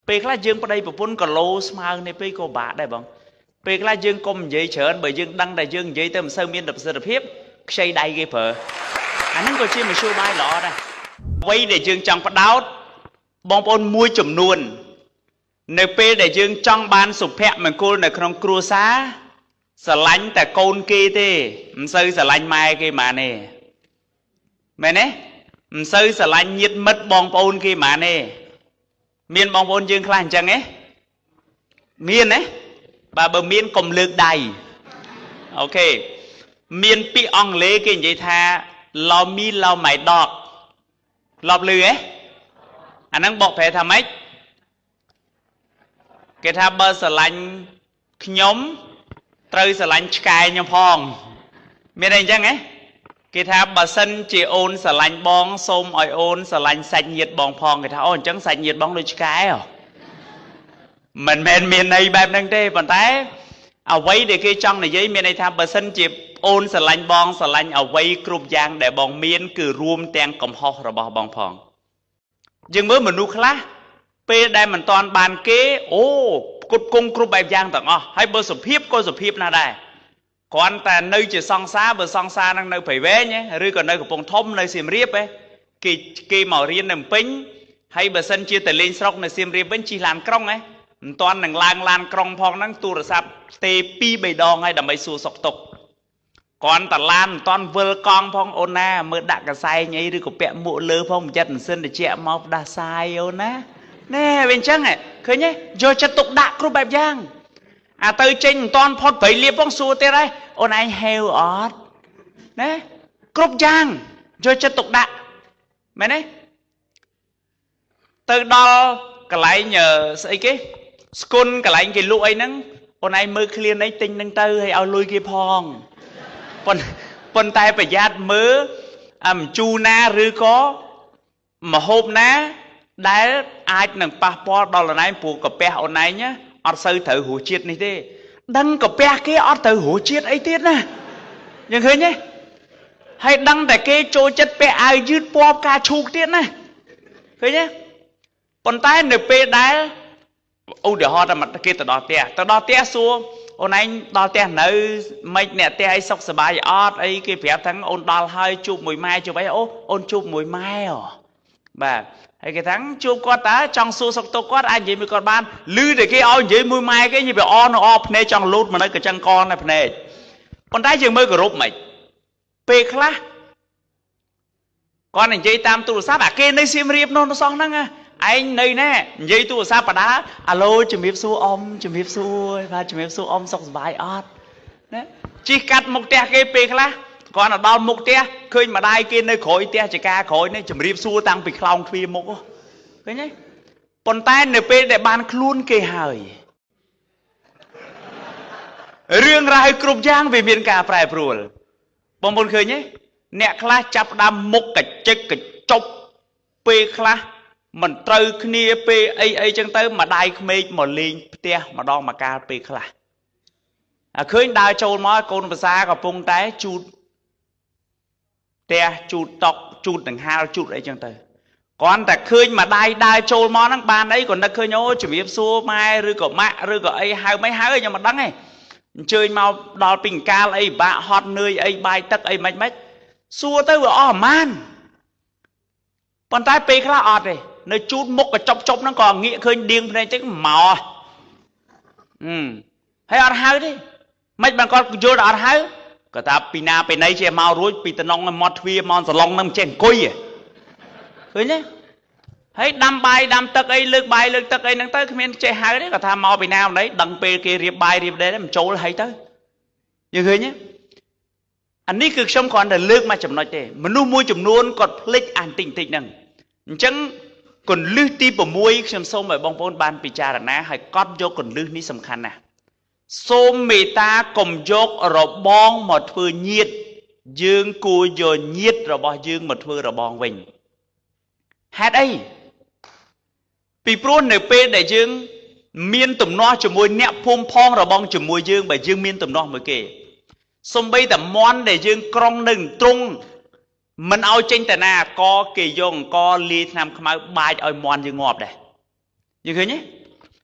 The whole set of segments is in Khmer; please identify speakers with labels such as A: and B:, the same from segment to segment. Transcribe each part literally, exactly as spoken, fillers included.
A: ពេលខ្លះយើងប្តីប្រពន្ធក៏លោស្មើនេះពេកក៏បាក់ដែរបងពេលខ្លះយើងកុំនិយាយច្រើនបើយើងដឹងតែយើងនិយាយទៅមិនសូវមានប្រសិទ្ធភាពខ្ចីដៃគេប្រើអាហ្នឹងក៏ជាមធ្យោបាយល្អដែរអ្វីដែលយើងចង់ផ្ដោតបងប្អូនមួយចំនួននៅពេលដែលយើងចង់បានសុភមង្គលនៅក្នុងគ្រួសារស្រឡាញ់តែកូនគេទេមិនសូវស្រឡាញ់ម៉ែគេហ្មងទេមែនទេមិនសូវស្រឡាញ់ញាតិមិត្តបងប្អូនគេហ្មងទេមានបងប្អូនយើងខ្លះអញ្ចឹងទេមានទេបើបើមានកុំលើកដៃអូខេមានពាក្យអង់គ្លេសគេនិយាយថា love me love my dog លបលឺហ៎អាហ្នឹងបកប្រែថាម៉េចគេថាបើស្រឡាញ់ខ្ញុំត្រូវស្រឡាញ់ឆ្កែខ្ញុំផងមានអីអញ្ចឹងហ៎គេថាបើសិនជាអូនស្រឡាញ់បងសូមឲ្យអូនស្រឡាញ់សាច់ញាតិបងផងគេថាអូអញ្ចឹងសាច់ញាតិបងដូចឆ្កែហ៎មិនមែនមានន័យបែបហ្នឹងទេប៉ុន្តែអ្វីដែលគេចង់និយាយមានន័យថាបើសិនជាអូនស្រឡាញ់បងស្រឡាញ់អ្វីគ្រប់យ៉ាងដែលបងមានគឺរួមទាំងកំហុសរបស់បងផងយើងមើលមនុស្សខ្លះពេលដែលមិនតាន់បានគេអូគុតគង់គ្រប់បែបយ៉ាងទាំងអស់ហើយបើសុភាពក៏សុភាពណាស់ដែរគ្រាន់តែនៅជាសង្សារបើសង្សារនឹងនៅព្រៃវែងឬក៏នៅកំពង់ធំនៅសៀមរាបគេគេមករៀននៅភ្នំពេញហើយបើសិនជាទៅលេងស្រុកនៅសៀមរាបវិញជិះឡានក្រុងហ៎មិនតាន់នឹងឡើងឡានក្រុងផងហ្នឹងទូរស័ព្ទទេពីរបីដងហើយដើម្បីសួរសុខទុក្ខគ្រាន់តែឡានមិនតាន់វិលកង់ផងអូនណាមើលដាក់កសែងអីឬក៏ពាក់មួកលើផងមិនចិត្តមិនសិនតិចមកផ្ដាសាយអូនណាណែវាអញ្ចឹងឃើញទេយកចិត្តទុកដាក់គ្រប់បែបយ៉ាងអាទៅចេញមិនតាន់ផុតព្រៃលៀបផងសួរទៀតហើយអូនឯងហេវអត់ណាគ្រប់យ៉ាងយកចិត្តទុកដាក់មែនទេទៅដល់កន្លែងស្អីគេស្គុនកន្លែងគេលក់អីហ្នឹងអូនឯងមើលឃ្លានអីទិញហ្នឹងទៅហើយឲ្យលុយគេផងប៉ុន្តែប្រយ័ត្នមើលអំជូរណាឬក៏មហូបណាដែលអាចនឹងប៉ះពាល់ដល់អូនឯងព្រោះកាពះអូនឯងអត់សូវត្រូវរសជាតិនេះទេដឹងកាពះគេអត់ត្រូវរសជាតិអីទៀតណាយើងឃើញទេហើយដឹងតែគេចូលចិត្តពាក់អាវយឺតពណ៌ផ្កាឈូកទៀតណាឃើញទេប៉ុន្តែនៅពេលដែលឧទាហរណ៍តែគេទៅដល់ផ្ទះទៅដល់ផ្ទះសួរអូនឯងដល់ផ្ទះនៅមិនអ្នកផ្ទះអីសុខសប្បាយអត់អីគេប្រាប់ថាអូនដល់ហើយជួបមួយម៉ែជួបអីអូអូនជួបមួយម៉ែបាទហើយគេថាជួបគាត់តើចង់សួរសុខទុក្ខគាត់អាចនិយាយមួយគាត់បានឮតែគេឲ្យនិយាយមួយម៉ែគេនិយាយអនៅអភ្នែកចង់លូតមកនៅកញ្ចឹងកនៅភ្នែកប៉ុន្តែយើងមើលគោរពមិនពេលខ្លះគាត់និយាយតាមទូរស័ព្ទអាគេនៅសៀមរាបនោះសោះហ្នឹងឯងនៅណែនិយាយទូរស័ព្ទបដាអាឡូជំរាបសួរអ៊ំជំរាបសួរបាទជំរាបសួរអ៊ំសុខសប្បាយអត់ណាជិះកាត់មុខផ្ទះគេពេលខ្លះគាត់ដល់មុខផ្ទះឃើញម្ដាយគេនៅក្រោយផ្ទះចកាក្រោយនេះជំរាបសួរតាំងពីខ្លោងទ្វារមុខឃើញទេប៉ុន្តែនៅពេលដែលបានខ្លួនគេហើយរឿងរ៉ាវគ្រប់យ៉ាងវាមានការប្រែប្រួលបងប្អូនឃើញទេអ្នកខ្លះចាប់ផ្ដើមមុខកចិកកចប់ពេលខ្លះមិនត្រូវគ្នាពេលអីអីចឹងទៅម្ដាយក្មេកមកលេងផ្ទះម្ដងម្កាលពេលខ្លះអាឃើញដើរចូលមកកូនភាសាកំពុងតែជូតផ្ទះជូតតុកជូតដង្ហាលជូតអីចឹងទៅគ្រាន់តែឃើញម្ដាយដើរចូលមកហ្នឹងបានអីក៏នឹកឃើញអូជំរាបសួរម៉ែឬក៏ម៉ាក់ឬក៏អីហៅមិនហៅខ្ញុំមិនដឹងទេអញ្ជើញមកដល់ពីអង្កាលអីបាក់ហត់នឿយអីបាយទឹកអីមិនមិនសួរទៅវាអស់អាម៉ានប៉ុន្តែពេលខ្លះអត់ទេនៅជូតមុខកញ្ចប់ចប់ហ្នឹងក៏ងាកឃើញដៀងភ្នែកចឹងមកអឺហើយអត់ហៅទេមិនបានគាត់យល់អត់ហៅគាត់ថាពីណាពីណីជាមករួចពីតំណងមាត់ទ្វារមកសឡុងហ្នឹងមិនចេះអង្គុយឃើញទេហើយដាំបាយដាំទឹកអីលើកបាយលើកទឹកអីហ្នឹងទៅគ្មានចេះហៅទេគាត់ថាមកពីណាម្ដេចដឹងពេលគេរៀបបាយរៀបដេមិនចូលហើយទៅយើងឃើញទេអានេះគឺខ្ញុំគ្រាន់តែលើកមកចំណុចទេមនុស្សមួយចំនួនគាត់ភ្លេចអានតិចតិចហ្នឹងអញ្ចឹងគន្លឹះទី6ខ្ញុំសូមឲ្យបងប្អូនបានពិចារណាហើយកត់យកគន្លឹះនេះសំខាន់ណាស់សូមមេត្តាកុំយករបងមកធ្វើញាតិយើងគួរយកញាតិរបស់យើងមកធ្វើរបងវិញហេតុអីពីព្រោះនៅពេលដែលយើងមានទំនាស់ជាមួយអ្នកភូមិផងរបងជាមួយយើងបើយើងមានទំនាស់មួយគេសំបីតែមន់ដែលយើងក្រុងនៅត្រង់មិនឲ្យចេញតាណាក៏គេយកអង្គលាយថ្នាំខ្មៅបាចឲ្យមន់យើងងាប់ដែរយើងឃើញទេ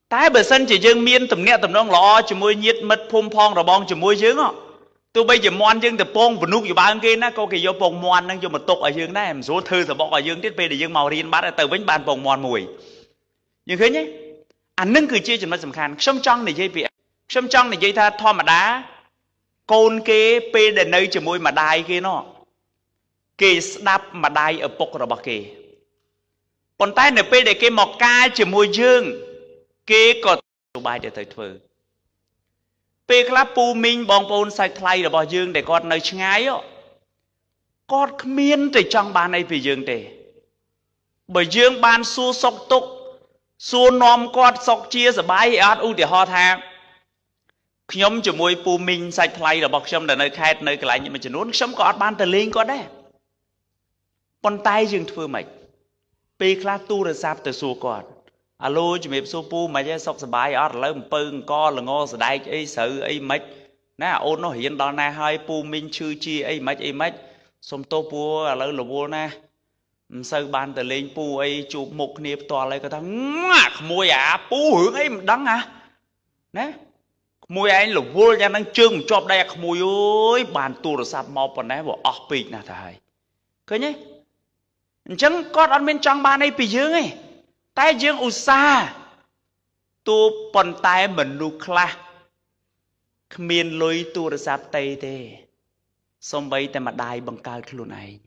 A: តែបើសិនជាយើងមានទំនាក់ទំនងល្អជាមួយញាតិមិត្តភូមិផងរបងជាមួយយើងទោះបីជាមន់យើងទៅពងវនុកយបាងគេណាក៏គេយកពងមន់ហ្នឹងយកមកទុកឲ្យយើងដែរមិនស្រួលធ្វើសបកឲ្យយើងទៀតពេលដែលយើងមករៀនបាត់ទៅវិញបានពងមន់មួយយើងឃើញទេអានឹងគឺជាចំណុចសំខាន់ខ្ញុំចង់និយាយពីខ្ញុំចង់និយាយថាធម្មតាកូនគេពេលដែលនៅជាមួយម្ដាយគេនោះគេស្ដាប់ម្ដាយឪពុករបស់គេប៉ុន្តែនៅពេលដែលគេមកការជាមួយយើងគេក៏សុបាយទៅធ្វើពេលខ្លះពូមីងបងប្អូនសាច់ថ្លៃរបស់យើងដែលគាត់នៅឆ្ងាយគាត់គ្មានតែចង់បានអីពីយើងទេបើយើងបានសួរសុខទុក្ខសួរនាំគាត់សុខជាសบายអត់ឧទាហរណ៍ថាខ្ញុំជាមួយពូមីងសាច់ថ្លៃរបស់ខ្ញុំដែលនៅខេត្តនៅកន្លែងមួយចំនួនខ្ញុំក៏អត់បានទៅលេងគាត់ដែរប៉ុន្តែយើងធ្វើម៉េចពេលខ្លះទូរស័ព្ទទៅសួរគាត់អាឡូជំរាបសួរពូមិនហីសុខសบายអត់ឥឡូវអំពើអង្គល្ងស្ដែកអីស្រូវអីមិនណាអូននោះរៀនដល់ណាហើយពូមីងឈឺជាអីមិនអីមិនសុំទោសពូឥឡូវរវល់ណាមិនសូវបានទៅលេងពូអីជួបមុខគ្នាផ្ទាល់អីគាត់ថាក្មួយអាពូរឿងអីមិនដឹងណាណាក្មួយឯងរវល់យ៉ាងហ្នឹងជើងមិនជាប់ដៃអាក្មួយអើយបានទូរស័ព្ទមកប៉ុណ្ណេះវាអស់ពេកណាស់ទៅហើយឃើញទេអញ្ចឹងគាត់អត់មានចង់បានអីពីយើងទេតែយើងឧស្សាហ៍ទូប៉ុន្តែមនុស្សខ្លះគ្មានលុយទូរស័ព្ទតេទេសំបីតែម្ដាយបង្កើតខ្លួនឯង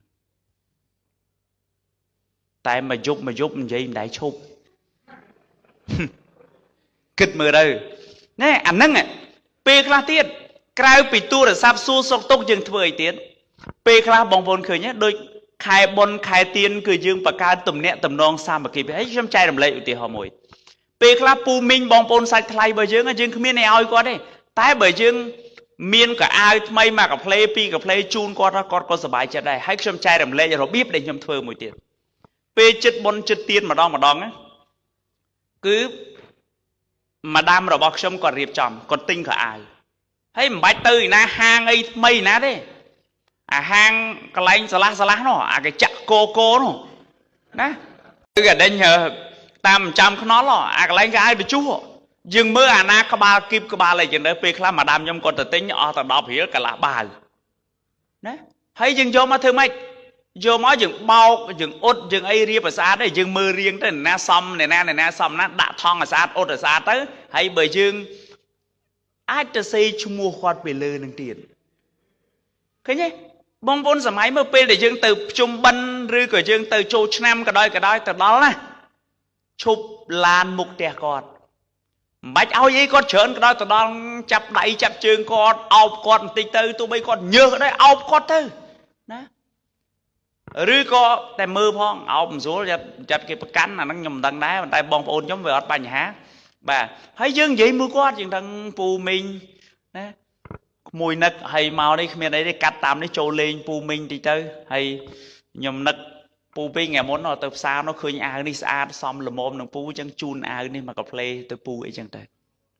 A: តែមកយប់មកយប់និយាយមិនដែរឈប់គិតមើលទៅណែអាហ្នឹងពេលខ្លះទៀតក្រៅពីទូរស័ព្ទសួរសុខទុក្ខយើងធ្វើអីទៀតពេលខ្លះបងប្អូនឃើញទេដូចខែបុណ្យខែទៀនគឺយើងបង្កើតទំនាក់ទំនងសាមគ្គីភាពហើយខ្ញុំចែករំលែកឧទាហរណ៍មួយពេលខ្លះពូមីងបងប្អូនសាច់ថ្លៃរបស់យើងយើងគ្មានឲ្យឲ្យគាត់ទេតែបើយើងមានកៅអៅថ្មីមកកាផ្លេពីរកាផ្លេជូនគាត់គាត់ក៏សប្បាយចិត្តដែរហើយខ្ញុំចែករំលែករបៀបដែលខ្ញុំធ្វើមួយទៀតពេលចិត្តបុណ្យចិត្តទៀនម្ដងម្ដងគឺម៉ាដាមរបស់ខ្ញុំគាត់រៀបចំគាត់ទិញកៅអៅហើយមិនបាច់ទៅណាហាងអីថ្មីណាទេអាហាងកន្លែងឆ្លាស់ឆ្លាស់នោះអាគេចាក់កោកោនោះណាគឺកដេញតាមចាំខ្នល់អាកន្លែងគេឲ្យបញ្ជុះយើងមើលអាណាក្បាលគីបក្បាលអីចឹងទៅពេលខ្លះម៉ាដាមខ្ញុំគាត់ទៅទិញអស់តែដប់រៀលកន្លះបាវណាហើយយើងយកមកធ្វើម៉េចយកមកយើងបោកយើងអ៊ុតយើងអីរៀបឲ្យស្អាតទេយើងមើលរៀងទៅណាសំអ្នកណាអ្នកណាសំណាដាក់ថងឲ្យស្អាតអ៊ុតឲ្យស្អាតទៅហើយបើយើងអាចទៅសេឈ្មោះគាត់ពីលើនឹងទៀតឃើញទេបងប្អូនសម័យមើលពេលដែលយើងទៅជុំបិណ្ឌឬក៏យើងទៅចូលឆ្នាំក៏ដោយក៏ដោយទៅដល់ណាឈប់ឡានមុខផ្ទះគាត់មិនបាច់ឲ្យអីគាត់ច្រើនក៏ដោយទៅដល់ចាប់ដៃចាប់ជើងគាត់អោបគាត់បន្តិចទៅទោះបីគាត់ញើសដែរអោបគាត់ទៅណាឬក៏តែមើលផងអោបមិនស្រួលចាត់ចាត់គេប្រកាន់អាហ្នឹងខ្ញុំមិនដឹងដែរប៉ុន្តែបងប្អូនខ្ញុំវាអត់បញ្ហាបាទហើយយើងនិយាយមួយគាត់យើងដឹងពូមីងណាក្មួយនឹកហើយមកនេះគ្មានអីទេកាត់តាមនេះចូលលេងពូមីងតិចទៅហើយខ្ញុំនឹកពូពីថ្ងៃមុនទៅផ្សារនោះឃើញអាវនេះស្អាតសមល្មមនឹងពូអញ្ចឹងជូនអាវនេះមកកាផ្លេទៅពូអីចឹងទៅ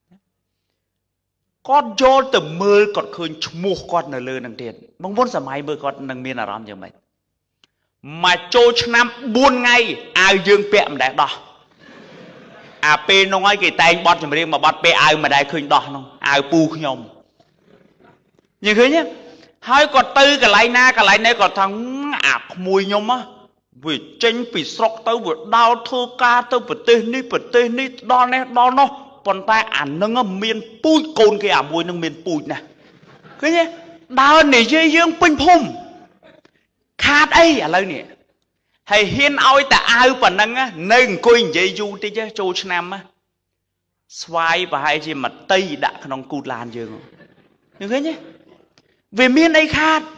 A: គាត់យកទៅមើលគាត់ឃើញឈ្មោះគាត់នៅលើនឹងទៀតបងប្អូនសម័យមើលគាត់នឹងមានអារម្មណ៍យ៉ាងម៉េចមកចូលឆ្នាំបួនថ្ងៃអាវយើងពាក់មិនដែលដោះអាពេលនោះហើយគេតែងបត់ចម្រៀងមកបត់ពេលអាវមិនដែលឃើញដោះនោះអាវពូខ្ញុំយើងឃើញទេហើយគាត់ទៅកន្លែងណាកន្លែងនេះគាត់ថាអាក្មួយខ្ញុំវាចេញពីស្រុកទៅវាដោលធ្វើការទៅប្រទេសនេះប្រទេសនេះដល់នេះដល់នោះប៉ុន្តែអានឹងមានពូជកូនគេអាមួយនឹងមានពូជណាឃើញទេដើរនិយាយយើងពេញភូមិខាតអីឥឡូវនេះហើយហ៊ានឲ្យតែអាវប៉ុណ្ណឹងនៅអង្គុយនិយាយយូរតិចចូលឆ្នាំស្វាយប្រហែលជាមួយតីដាក់ក្នុងគូតឡានយើងឃើញទេវាមានអីខាត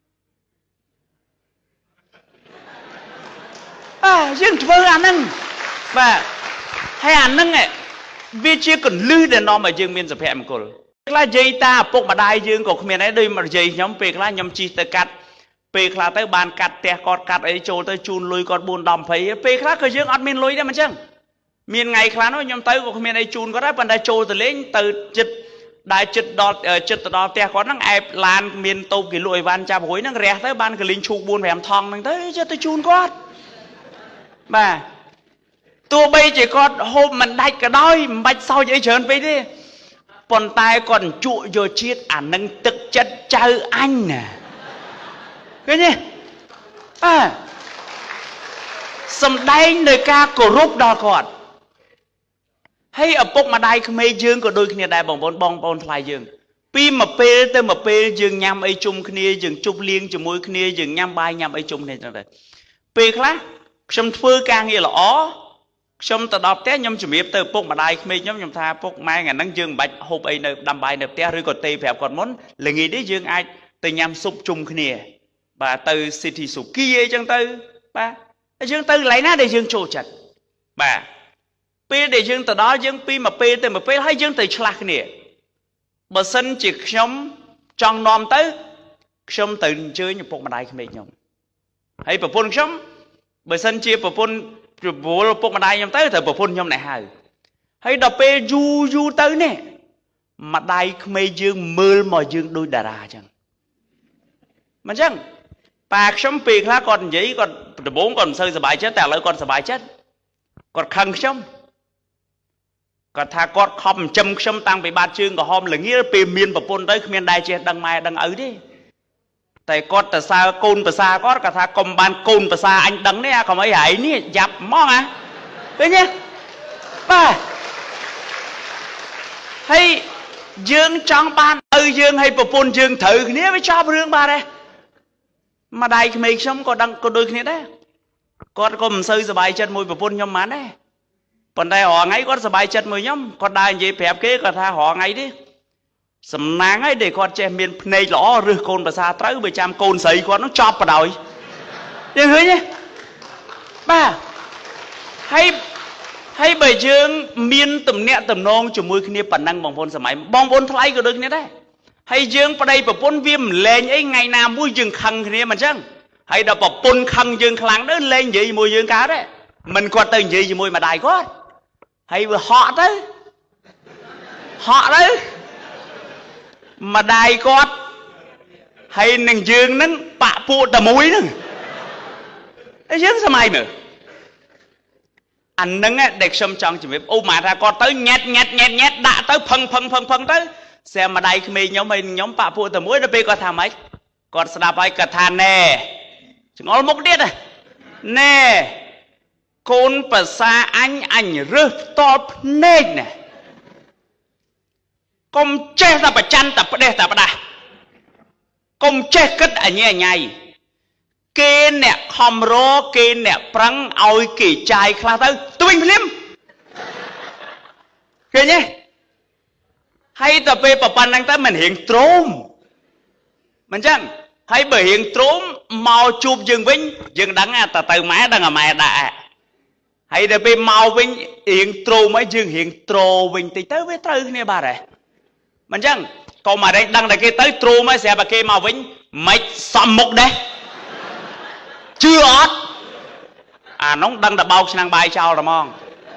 A: អើយើងធ្វើអាហ្នឹងបាទហើយអាហ្នឹងវាជាកន្លឹះដែលនាំឲ្យយើងមានសុភមង្គលខ្លះនិយាយតាឪពុកម្ដាយយើងក៏គ្មានដែរដូចមកនិយាយខ្ញុំពេលខ្លះខ្ញុំជិះទៅកាត់ពេលខ្លះទៅបានកាត់ផ្ទះគាត់កាត់អីចូលទៅជូនលុយគាត់បួន ដប់ ยี่สิบពេលខ្លះក៏យើងអត់មានលុយដែរមិនចឹងមានថ្ងៃខ្លះនោះខ្ញុំទៅក៏គ្មានអីជូនគាត់ដែរប៉ុន្តែចូលទៅលេងទៅចិត្តដែលចិត្តដល់ចិត្តទៅដល់ផ្ទះគាត់ហ្នឹងអែបឡានមានតូបគេលក់អីវ៉ាន់ចាប់រួយហ្នឹងរះទៅបានកលីងឈូកបួន ប្រាំថងហ្នឹងទៅចេះទៅជូនគាត់បាទ tua bây chỉ còn hôm mình đạch cả đói bạch sau vậy trơn vậy đi còn tai còn trụ vô chiết à nâng thực chất chơi anh nè cái nhỉ à sầm đáy nơi ca cổ rút đo còn hay ở bốc mà đai không mê dương của đôi khi đai bong bong bong bong thay dương pi mà pê tới mà pê dương nhâm ấy chung kia dương chụp liên chụp mũi kia dương nhâm bay nhâm ấy chung này rồi pê khác xong phơi càng như là ó xong từ đọc té nhâm chụp miếp từ bốc mà đai không mê nhâm nhâm tha bốc mai ngày nắng dương bạch hộp ấy nơi đầm bài nơi té rồi còn tê phèo còn muốn là nghĩ đấy dương ai từ nhâm sụp chung kia và từ city sụp kia chẳng từ ba dương từ lấy nó để dương trổ chặt bà pi để dương từ đó dương pi mà pi từ mà pi hay dương từ chạc nè bờ sân chỉ sống trong nom tới sống từ chơi như phục mà đại không biết nhung hay bờ phun sống bờ sân chia bờ phun bùa phục mà đại nhung tới thời bờ phun nhung này hài hay đập pi du du tới nè mà đại không biết dương mưa mà dương đôi đà ra chẳng mà chẳng bạc sống pi khác còn giấy còn bốn còn sơi sờ bài chếtแต่lại còn sờ bài chết còn khăng sốngก็ถ้ากอดคอมจำชมตังไปบาดชื่นก็หอมหรืองี้ปีเมียนปะปนได้เมียนได้เจดังไม่ดังเอ๋ยดิแต่กอดแต่ซาโกนภาษากอดก็ถ้ากรมบานโกนภาษาอันดังเนี่ยเขาไม่ใหญ่เนี่ยยับมองอ่ะเป็นไงป่ะให้ยืงจังบานเออยืงให้ปะปนยืงถือเนี้ยไม่ชอบเรื่องบาเลยมาได้ไม่ชมก็ดังก็ดูนี้ได้กอดก็มันซื้อสบายใจมวยปะปนยมมันได้còn đây họ ngay có sờ chân mười nhóm còn đây gì phép kế có tha họ ngay đi sầm nang ấy để con che miền này lõ rư côn và xa tới mười trăm côn sấy con nó chọc vào đầu tiếng hứa nhé ba hay hay bởi chương miền tầm nẹt tầm non chủ mười kia bản năng bong bồn sớm ấy bong bồn thay có được như đấy hay chương vào đây bảo bồn viêm lên ấy ngày nào mũi dương khăng kia mà chăng hay đập bảo bồn khăng dương khăng đó lên gì mùi dương cá đấy mình còn tên gì gì mùi mà đại có hay họ đấy họ đấy mà đài con hay nâng dương nâng bạ phụ tà mũi nâng ấy dương sao mày nữa anh nâng á đẹp xâm trong chỉ biết ô mà ra con tới nhét nhét nhét nhét đã tới phân phân phân phân tới xem mà đài mày nhóm mình nhóm bạ phụ tà mũi nó bê con thà mấy con sẽ đạp ai cả thà nè chừng ngó mốc điết à nè côn bà xa anh anh rớt to nết nè công chết ta bà chăn ta bà đê ta bà đà công chết kết ở nhẹ nhạy kê nè khom rô kê nè prăng ôi kỳ chai khá tới tôi bình phim kê nhé hay ta bê bà bàn năng tới mình hiện trốn mình chăng hay bởi hiện trốn màu chụp dừng vinh dừng đắng à ta từ mẹ đang ở mẹ đã hay là bị màu vinh hiện trù mấy dương hiện trù vinh thì tới với tới nè bà này mình chăng còn mà đây đăng là kia tới trù mấy xe bà kia màu vinh mấy xăm một đấy chưa ót à nó đăng là bao sang bài sao rồi mong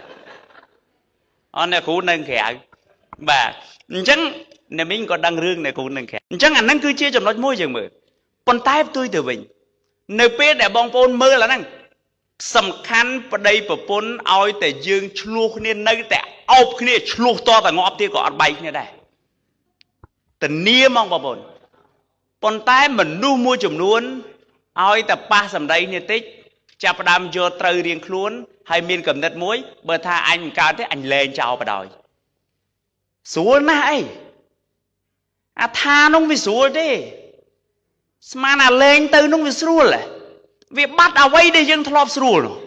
A: anh này cụ nâng khẽ bà chăng này mình còn đăng rương này cụ nâng khẽ chăng anh năng cứ chia trong nó môi trường mười con tay tôi từ mình nơi biết để bong phôn mơ là năng sầm khăn vào đây vào bốn ao để dương chluộc nên nơi để ao kia chluộc toแต่งอบที่ก็อัดใบเนี่ยได้แต่เนี้ยมองvào bốnคนใต้เหมือนนู่มวยจุ่มล้วนเอาแต่ป้าสำได้เนี่ยติ๊กจับดำโยตรเรียงคล้วนให้มีนกับเน็ตมวยเบอร์ท่าอันการที่อันเลนจะเอาไปดอยสวยนะไอ้อาทาน้องไปสวยดิสมานาเลนตื่นน้องไปสวยเลยvì bắt ở đây để dân thọp sưu rồi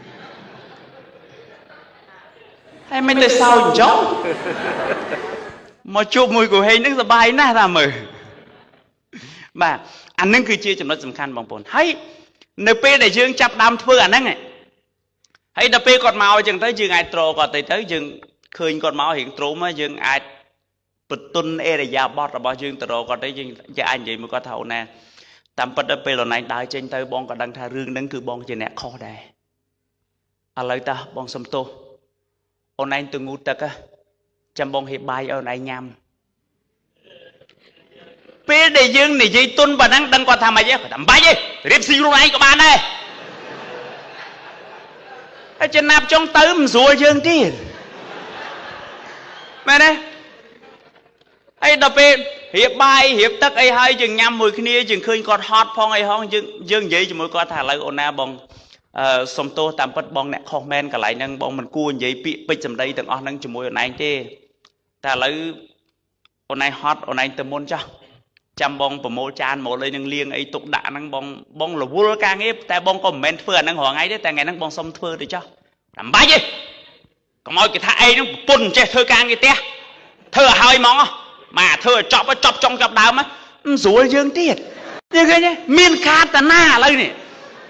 A: hay mình tại sao cháu mà chụp mùi của hình nước là bài nè ra mời mà anh nâng cứ chia cho nó tầm khăn bằng bồn hay np để dương chập đam thưa anh này hay np còn màu chừng tới dương ai trồ còn tới tới dương khơi còn màu hiện trốn mà dương ai bật tuân e để già bọt là bao dương trồ còn tới dương cho anh vậy mới có thầu nè tạm bắt đầu bây giờ này đại trên tay bong còn đang tha rương đang cứ bong trên nẹt kho đây à lấy ta bong sầm tô ông anh từ ngủ tật á chăm bong hiệp bài ở này nhầm bây để dương này dây tuân và đang đang qua tham ai chứ làm bài gì riêng xí luôn này các bạn đây จะนับจงเติมสวยยังที่แม่เนี่ยไอ้ดับเป็นเหียบใบเหียบตักไอ้ให้จึงยำมวยขี้นี้จึงเคยกอดฮอตพองไอ้ห้องจึงยังใหญ่จึงมวยกอดถ่ายเลยโอนาบองสมโตตามปัดบองเนี่ยคอมเมนต์กับไหลนั่งบองมันกู้ใหญ่ปีไปจำได้ต่างอ๋อนั่งจึงมวยโอนายเจ้แต่เลยโอนายฮอตโอนายเติมมนจ้ะจำบองประโมจานหมดเลยนั่งเลี้ยงไอ้ตุกด่านั่งบองบองหลบวัวกางเงี้ยแต่บองก็เมนเฟื่อนั่งหัวไงได้แต่ไงนั่งบองสมเฟื่อดิจ้ะทำไปยี่ก็มอยกี่ท่าไอ้นั่งปุ่นเจ้เธอกางกี่เตี้ยเธอหายมองmà thưa chọc chọc trong chọc đào mà rồi dương tiệt như thế nhé miên khát ta na lấy nè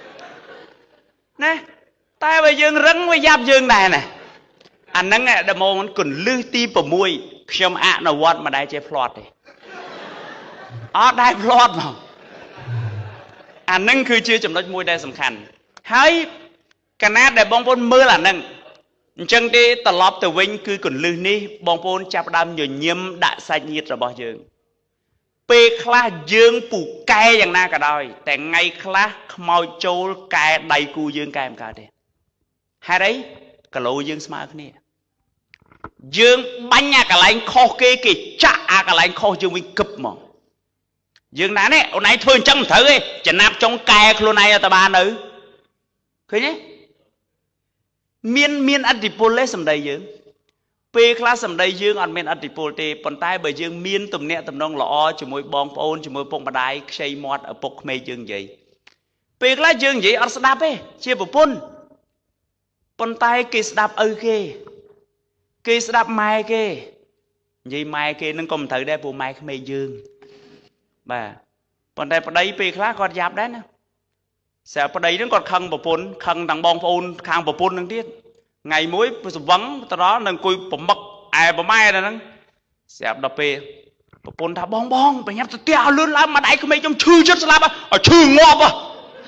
A: nè tay bây dương rắn với giáp dương này nè anh nắng này đầm mông còn lư tim vào môi xem ạ nào quạt mà đai chơi plot đi ó đai plot mà anh nắngคือchưa chấm đất môi đai sầm khăn hay cái nát để bong bôn mưa là nâng chân điตลอดแต่วิ่งคือกุนลือนี่บองโปนจับดำอยู่เยี่ยมด่าใส่ยีดระบอยืงเปคลายืงปลูกแกอย่างน่ากระดอยแต่ไงคลาขมอยโจลแกใดกูยืงแกมกาเดฮะไรกะโลยืงสมาขึ้นนี่ยืงบัญญัติอะไรข้อเกกิจ้าอะไรข้อยืงวิ่งกึบมองยืงนั้นเนี่ยเอาไหนทวนจังเถอะจะนับจงแกครัวในตะบานหรือเคยเนี่ยมีนมีนอดีตโพลเล่สำได้ยืงเปคลาสำได้ยืงอันมีนอดีตโพลเตปนใต้ใบยืงมีนตุ่มเนี่ยตุ่มน้องหล่อจมูกบองโอนจมูกปงบันไดใช้มอดปกเมย์ยืงใหญ่เปคลายืงใหญ่อัศดาเป้เชี่ยบุปผลปนใต้กิสดับเออเกกิสดับไม้เกยี่ไม้เกนั่งกลมถือได้ปูไม้เมย์ยืงบ่าปนใต้ปนใดเปคลากอดยับได้นะเสียประเดี๋ยวนั้นก็คังปะปนคังดังบองปนคังปะปนนั่งที่ไงมุ้ยสวังตอนนั้นนั่งคุยผมบักไอ้ปะไม้นั่นเสียดับเปปะปนท่าบองบองไปยับตัวเตี้ยลื่นล้ำมาได้ก็ไม่จำชื่อชัดสลับอ่ะชื่องอบอ่ะ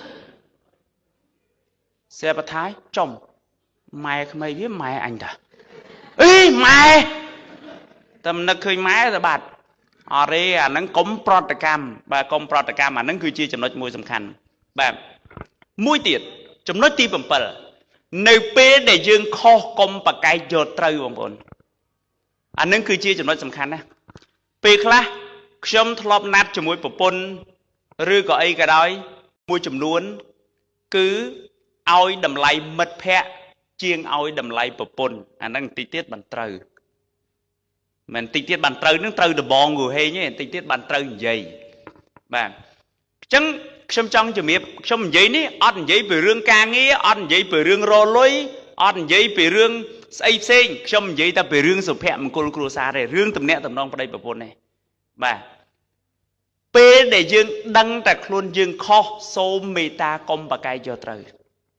A: เสียประท้ายจมไม้ทำไมวิไม้อันเด้อเอ้ยไม้แต่มันเคยไม้แต่บาดอะไรอ่ะนั่งกลมปลอดกรรมแบบกลมปลอดกรรมอ่ะนั่นคือจีจำนวนมวยสำคัญแบบมุ้ยติดจำนวนตีผมเปิลในเป้ได้ยืงข้อกลมปากไก่โยดเตยบางคนอันนั้นคือจีจำนวนสำคัญนะเป้คละชมทลบนัดจมวยปปนหรือก็ไอ้กระดอยมวยจำนวนคือเอาดำไหลมัดแพะเจียงเอาดำไหลปปนอันนั้นตีเตี้ยบันเตยมันตีเตี้ยบันเตยนั่งเตยเดบองกูเฮ้ยเนี่ยตีเตี้ยบันเตยใหญ่แบบจังชมจังจะมีชมใหญ่นี่อันใหญ่ไปเรื่องการงี้อันใหญ่ไปเรื่องรอลอยอันใหญ่ไปเรื่องไอ้เซ็งชมใหญ่แต่ไปเรื่องสุภาพมันกุลครูซาเลยเรื่องตำเนะตำนองประเดี๋ยวประปนเนี่ยบ่าเป้ได้ยืงดังแต่คลุนยืงข้อโซมเมตากรมปากไก่โยตร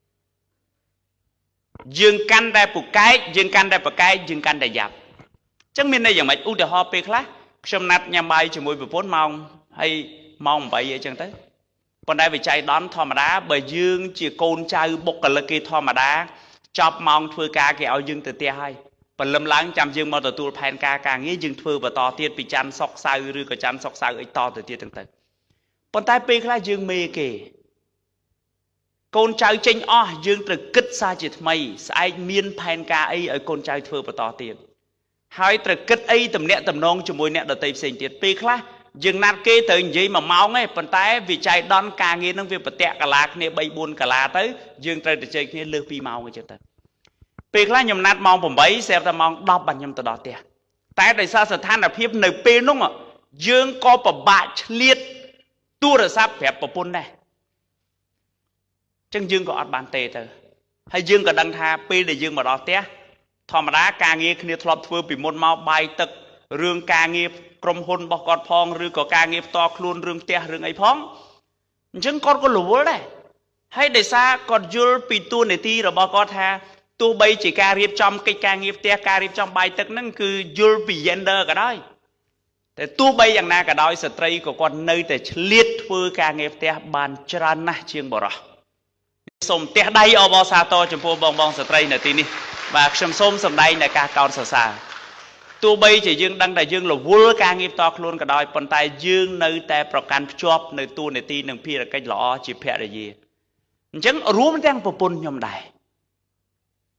A: ยืงกันได้ปุกไก่ยืงกันได้ปากไก่ยืงกันได้หยับจังมีในอย่างไรอุตหะเป้คละชมนัดยามใบจมูกประปนมองให้มองไปยังจังเต้ปนได้ไปใจดอนธรรมดาใบยืงจีโกนใจบกกะละกีธรรมดาจับมองเถื่อกาเกี่ยวยืงตัวเตี้ยให้ปนลำล้างจำยืงมาตัวตัวแผ่นกากางงี้ยืงเถื่อมาต่อเตี้ยปีจันซอกไซหรือกับจันซอกไซไอต่อตัวเตี้ยต่างๆปนได้ไปคล้ายยืงเมเกโกนใจเจงอ้อยืงตรึกกึศซาจิตไม่สายเมียนแผ่นกาไอไอโกนใจเถื่อมาต่อเตี้ยให้ตรึกกึศไอตำเนะตำนองจมวยเนะเดาเตยเสียงเตี้ยไปคล้ายยังนัดเกยตื่นยี่มาเมาไงปันท้ายวิจัยดอนกางเงินนั่งวิปเตะกะลาเนี่ยใบบุญกะลาเต้ยังเตยแต่เจเนี่ยเลือกปีเมาไงเจ้าเต้ปีคล้ายยมนัดมองผมใบเสียแต่มองดอบบัญญัติต่อเตี้ยแต่ในซาสถานอภิบในปีนุ่งอ่ะยังก็ปะบะเลียดตัวระซับแบบปะปุ่นได้จังยังก็อัดบานเตเต้ให้ยังก็ดังทาปีในยังมาดอเตี้ยธรรมดากางเงินเนี่ยทลบทัวปีมดเมาใบตึกเรื่องกางเงินกรมพลบอกกอดพองหรือก่อการเงียบต่อคลุนเรื่องเตี้ยเรื่องไอ้พองฉันกอดก็หลุดได้ให้ได้ซากอดยุลปีตัวในที่เราบอกกอดแท้ตัวใบจีการเรียบจอมกิการเงียบเตี้ยการเรียบจอมใบตึกนั่นคือยุลปีเยนเดอร์ก็ได้แต่ตัวใบอย่างน่าก็ได้สตรีก็กอดเนยแต่เลียดฟือการเงียบเตี้ยบานจรานะเชียงบ่รอสมเตี้ยได้อบอซาโตจมพูบองบองสตรีในที่นี้แบบชมส้มสมได้ในการเกาสซาตัวใบจะยืงดังแต่ยืงหลบวัวการเงียบต่อคลุนก็ได้ปนตายยืงในแต่ประกันจอบในตัวในตีหนึ่งพี่ละก็หล่อจีเพะอะไรยี่จังรู้มันยังปปุ่นยมได้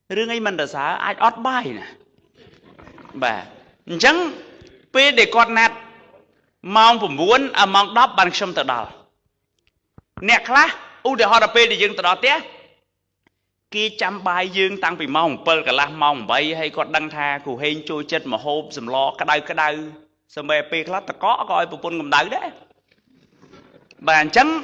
A: រឿងអីមិនរសើរអាចអត់បាយណាបាទអញ្ចឹងពេលដែលគាត់ណាត់ម៉ោង9អាម៉ោង10បានខ្ញុំទៅដល់អ្នកខ្លះឧទាហរណ៍ដល់ពេលដែលយើងទៅដល់ផ្ទះគេចាំបាយយើងតាំងពីម៉ោង7កន្លះម៉ោង8ហើយគាត់ដឹងថាគ្រូហេងចូលចិត្តមហូបសម្លក្តៅក្តៅសម្បីពេលខ្លះតកកក៏ឲ្យប្រពន្ធកម្ដៅដែរបាទអញ្ចឹង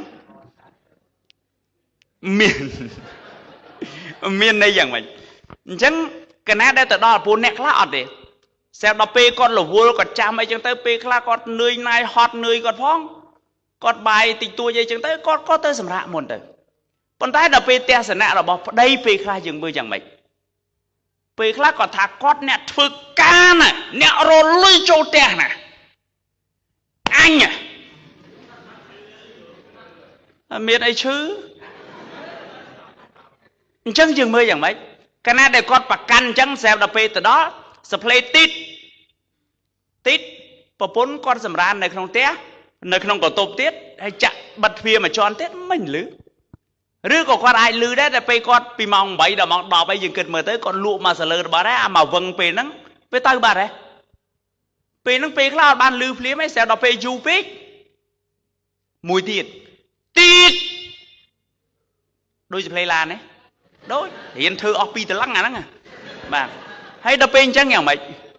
A: មានមានន័យយ៉ាងម៉េចអញ្ចឹងកណាដែលទៅដល់ពួកអ្នកខ្លះអត់ទេស្រាប់ដល់ពេលគាត់រវល់គាត់ចាំអីចឹងទៅពេលខ្លះគាត់នឿយណាយហត់នឿយគាត់ផងគាត់បាយតិចតួចអីចឹងទៅគាត់ក៏ទៅសម្រាកមុនទៅប៉ុន្តែដល់ពេលទស្សនៈរបស់ប្តីពេលខ្លះយើងមើលយ៉ាងម៉េចពេលខ្លះគាត់ថាគាត់អ្នកធ្វើការណាអ្នករលុយចូលផ្ទះណាអញមានអីឈឺអញ្ចឹងយើងមើលយ៉ាងម៉េចកាលណាដែលគាត់ប្រកាន់អញ្ចឹងស្រាប់ដល់ពេលទៅដល់សផ្លេទីតទីតប្រពន្ធគាត់សម្រាននៅក្នុងផ្ទះនៅក្នុងកន្ទប់ទៀតហើយចាក់បិទទ្វារមួយជាន់ទៀតមិនលឺឬក៏គាត់អាចលឺដែរតែពេលគាត់ពីម៉ោង8ដល់ម៉ោង10អីយើងគិតមើលទៅគាត់លក់មកសលើរបស់ដែរអាមកវឹងពេលហ្នឹងពេលទៅបាត់ហើយពេលហ្នឹងពេលខ្លះអត់បានលឺភ្លាមទេស្រាប់ដល់ពេលយូរពេកមួយទៀតទៀតដូចសផ្លេឡានទេដូចរៀនធ្វើអស់ពីរតឡឹងអាហ្នឹងបាទហើយដល់ពេលអញ្ចឹងយ៉ាងម៉េច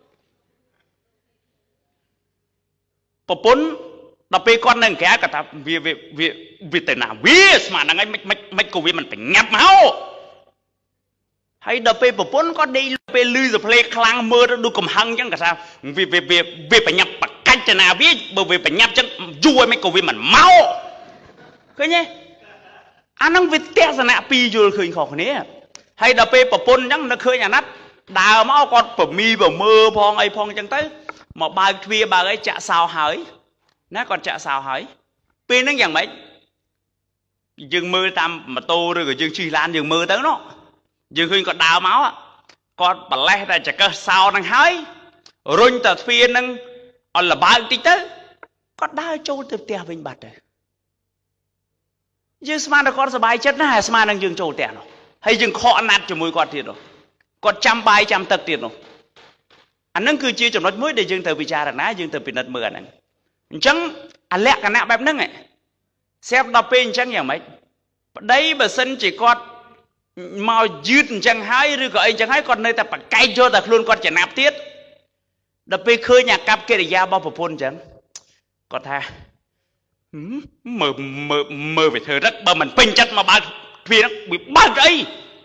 A: ប្រពន្ធដល់ពេលគាត់នៅក្រៅគាត់ថាវាវាវាទៅណាវាស្មានហ្នឹងឯងមិនមិនក៏វាមិនប្រញាប់មកហើយដល់ពេលប្រពន្ធគាត់ដេកពេលលឺសផ្លេខ្លាំងមើលទៅដូចកំហឹងអញ្ចឹងគាត់ថាវាវាវាវាប្រញាប់បកាច់ទៅណាវាបើវាប្រញាប់អញ្ចឹងយូរមិនក៏វាមិនមកឃើញទេអាហ្នឹងវាទស្សនៈពីរយល់ឃើញខុសគ្នាហើយដល់ពេលប្រពន្ធអញ្ចឹងនឹកឃើញអាណត្តិដើរមកគាត់ប្រមីប្រមើផងអីផងអញ្ចឹងទៅមកបើកទ្វារបើកអីចាក់សោហើយណាគាត់ចាក់សោហើយពេលហ្នឹងយ៉ាងម៉េចយើងមើលតាមម៉ូតូឬក៏យើងជិះឡានយើងមើលទៅនោះយើងឃើញគាត់ដើរមកគាត់ប្រឡេះតែចង្កឹះសោហ្នឹងហើយរុញតែទ្វារហ្នឹងអត់លបើកតិចទៅគាត់ដើរចូលទៅផ្ទះវិញបាត់ទៅយើងស្មានតែគាត់សប្បាយចិត្តណាស់ហើយស្មាននឹងយើងចូលផ្ទះនោះហើយយើងខកណាត់ជាមួយគាត់ទៀតនោះគាត់ចាំបាយចាំទឹកទៀតនោះអាហ្នឹងគឺជាចំណុចមួយដែលយើងត្រូវពិចារណាយើងត្រូវពិនិត្យមើលអាហ្នឹងអញ្ចឹងអាលក្ខណៈបែបហ្នឹងស្រាប់ដល់ពេលអញ្ចឹងយ៉ាងម៉េចប្តីបើសិនជាគាត់មកយឺតអញ្ចឹងហើយឬក៏អីអញ្ចឹងហើយគាត់នៅតែប្រកែកយកតែខ្លួនគាត់ចំណាប់ទៀតដល់ពេលឃើញអាកប្បកិរិយារបស់ប្រពន្ធអញ្ចឹងគាត់ថាមើលមើលមើលវាធ្វើរឹកបើមិនពេញចិត្តមកបើកទ្វារហ្នឹងវាបើកអី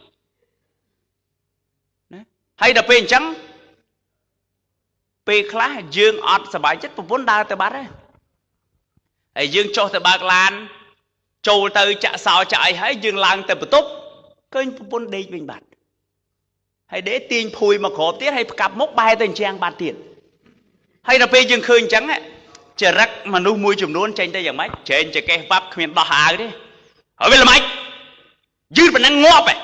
A: ណាហើយដល់ពេលអញ្ចឹងពេលខ្លះយើងអត់សប្បាយចិត្តប្រពន្ធដើរទៅបាត់ហើយហើយយើងចុះទៅបើកឡានចូលទៅចាក់សោចាក់អីហើយយើងឡើងទៅបន្ទប់ឃើញប្រពន្ធដេកវិញបាត់ហើយដេកទាញភួយមកក្របទៀតហើយផ្កាប់មុខបែរទៅអញ្ចឹងបាត់ទៀតហើយដល់ពេលយើងឃើញអញ្ចឹងចរិតមនុស្សមួយចំនួនចេញទៅយ៉ាងម៉េចចែងចកេះបាប់គ្មានដោះអាវទេហើយវាល្មិចយឺតប៉ុណ្ណឹងងាប់ហ៎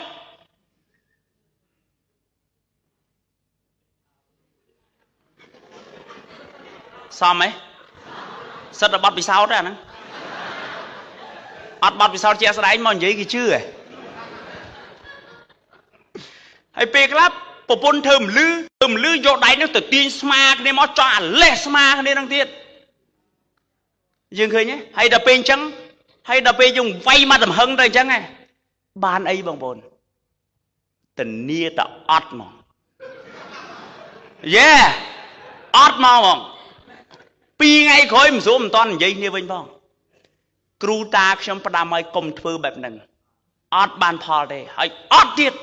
A: សមហ៎សិតតែបត់ពិសោធន៍ទេអាហ្នឹងអត់បត់ពិសោធន៍ជាក់ស្ដែងមកនិយាយគេជឿហ៎ហើយពេលខ្លះប្រពន្ធធ្វើមលឺធ្វើមលឺយកដៃនោះទៅទាញស្មាគ្នាមកចង់អាលេះស្មាគ្នានឹងទៀតយើងឃើញទេហើយដល់ពេលអញ្ចឹងហើយដល់ពេលយើងវាយមកទំហឹងទៅអញ្ចឹងហ៎បានអីបងប្អូនធានាតែអត់មកយេអត់មកហ្មងពីរថ្ងៃក្រោយមិនស្រួលមិនតាន់និយាយគ្នាវិញផងគ្រូតាខ្ញុំផ្ដាំឲ្យកុំធ្វើបែបហ្នឹងអត់បានផលទេហើយអត់ទៀត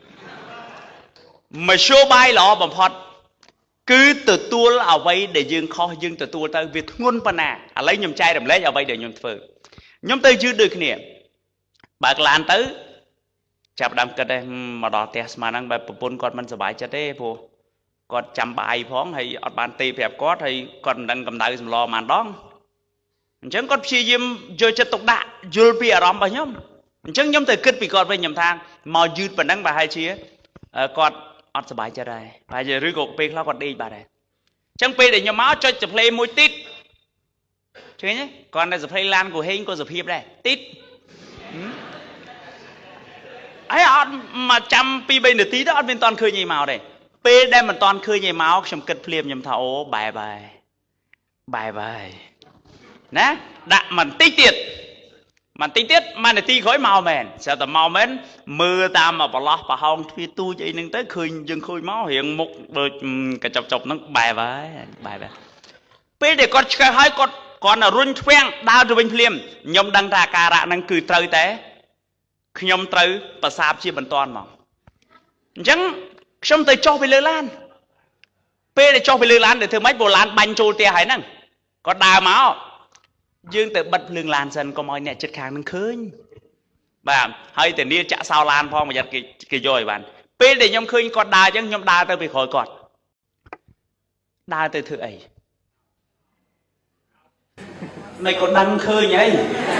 A: មធ្យោបាយល្អបំផុតគឺទទួលអ្វីដែលយើងខុសយើងទទួលទៅវាធ្ងន់ប៉ុណ្ណាឥឡូវខ្ញុំចែករំលែកអ្វីដែលខ្ញុំធ្វើខ្ញុំទៅយឺតដូចគ្នាបើកឡានទៅចាប់ដើមគិតទេមកដល់ផ្ទះស្មានហ្នឹងបែបប្រពន្ធគាត់មិនសប្បាយចិត្តទេព្រោះគាត់ចាំបាយផងហើយអត់បានទេប្រាប់គាត់ហើយគាត់មិនដឹងកម្ដៅសម្លប៉ុន្មានដងអញ្ចឹងគាត់ព្យាយាមយកចិត្តទុកដាក់យល់ពីអារម្មណ៍របស់ខ្ញុំអញ្ចឹងខ្ញុំទៅគិតពីគាត់វិញខ្ញុំថាមកយឺតប៉ុណ្ណឹងប្រហែលជាគាត់អត់សប្បាយចិត្តដែរប្រហែលជាឬក៏ពេលខ្លះគាត់ដេកបាត់ដែរអញ្ចឹងពេលដែលខ្ញុំមកចុចសផ្លេមួយទីតឃើញទេគាត់នៅសផ្លេឡានក៏ហេងក៏សុភាពដែរទីត ấy mà chăm pi bây nửa tí đó bên toàn khơi nhảy máu đây pe đem mình toàn khơi nhảy máu trong cật phim nhầm thảo bài bài bài bài nè đã mình tí tiệt mình tí tiết mà nửa tí khói màu mền sao tao màu mến mưa ta mà bỏ lót bà hông thì tôi vậy nên tới khơi dừng khơi máu hiện một đôi cái chọc chọc nó bài bài bài bài pe để con cái hai con còn là run phèn đau từ bên phim nhom đăng ra cà rạ năng cười trời té nhom trời bà sạp chia bẩn toàn mà chẳng xong tới cho về lưới lan pe để cho về lưới lan để thưa mấy bộ lan banh trôi tia hải năng còn đào máu dương từ bật lưng lan dần có mọi nè chật khang năng khơi bạn hay từ nia chạ sao lan phong mà giật cái cái rồi bạn pe để nhom khơi còn đào chẳng nhom đào tới bị khỏi còn đào tới thưa ấy này còn đăng khơi nhỉ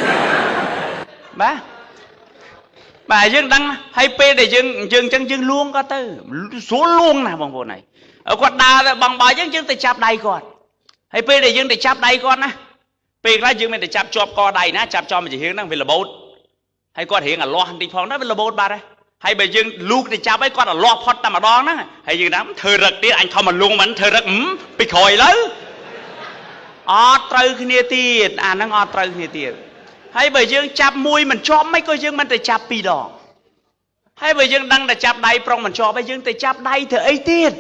A: bá bà dương đăng hay pe để dương dương chân dương luôn có tư số luôn nè bằng bộ này ở quạt đà bằng bà dương dương để chạp đầy còn hay pe để dương để chạp đầy con á pe ra dương mình để chạp chọp co đầy ná chạp cho mình chỉ hiến năng vì là bột hay con hiến là lo đi phong đó vì là bột bà đây hay bà dương lúc để chạp ấy con là lo phật ta mà đón á hay dương đám thơ rực đi anh không mà luôn mà anh thơ rực ừm bị khỏi lớn ọt trừ khi nia tiền à nó ọt trừ khi tiền hay bởi dương chạp mùi mình cho mấy coi dương mình để chạp pi đỏ hay bởi dương đang để chạp đầy prong mình cho bây dương để chạp đầy thì ấy tiền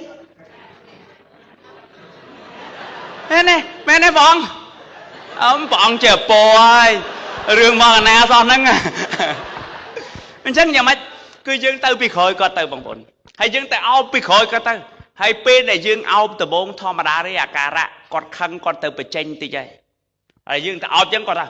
A: mẹ này mẹ này bọn ông bọn chờ bồi rừng mà nè sao nâng mình chắc nhà máy cứ dương tao bị khỏi có tao bằng bồn hay dương tao ao bị khỏi có tao hay pe để dương ao từ bốn thò mà đá đấy à cà rạ con khăn con từ bị tranh tí chơi hay dương tao ao chẳng còn ra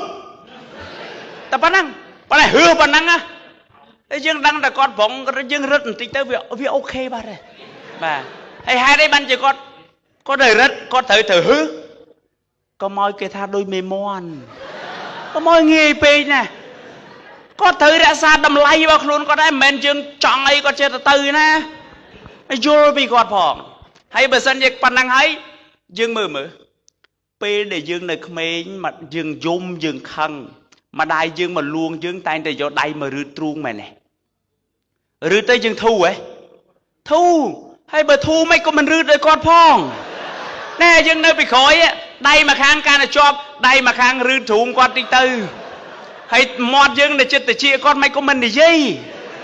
A: ta bắt năng bắt này hứa bắt năng á dương đăng là con bóng dương rất tí tới việc việc ok bà này bà hay hai đây ban chỉ con có đời rất có thời thời hứa có mọi cái tha đôi mê mon có mọi nghề pe nè có thời đã xa đầm lay vào luôn có đấy men dương chọn ấy có chơi từ nè vô bị gọt phỏng hay bờ sân dịch pan năng ấy dương mờ mờ pe để dương này không mà dương zoom dương khăng mà đại dương mà luôn dương tay để cho đại mà rư truông mày này rư tới dương thu ấy thu hay bờ thu mấy con mình rư tới con phong nè dương nơi bị khói á đây mà khang ca là cho đây mà khang rư truông con tinh tư hay mọt dương để chết để chia con mấy con mình để gì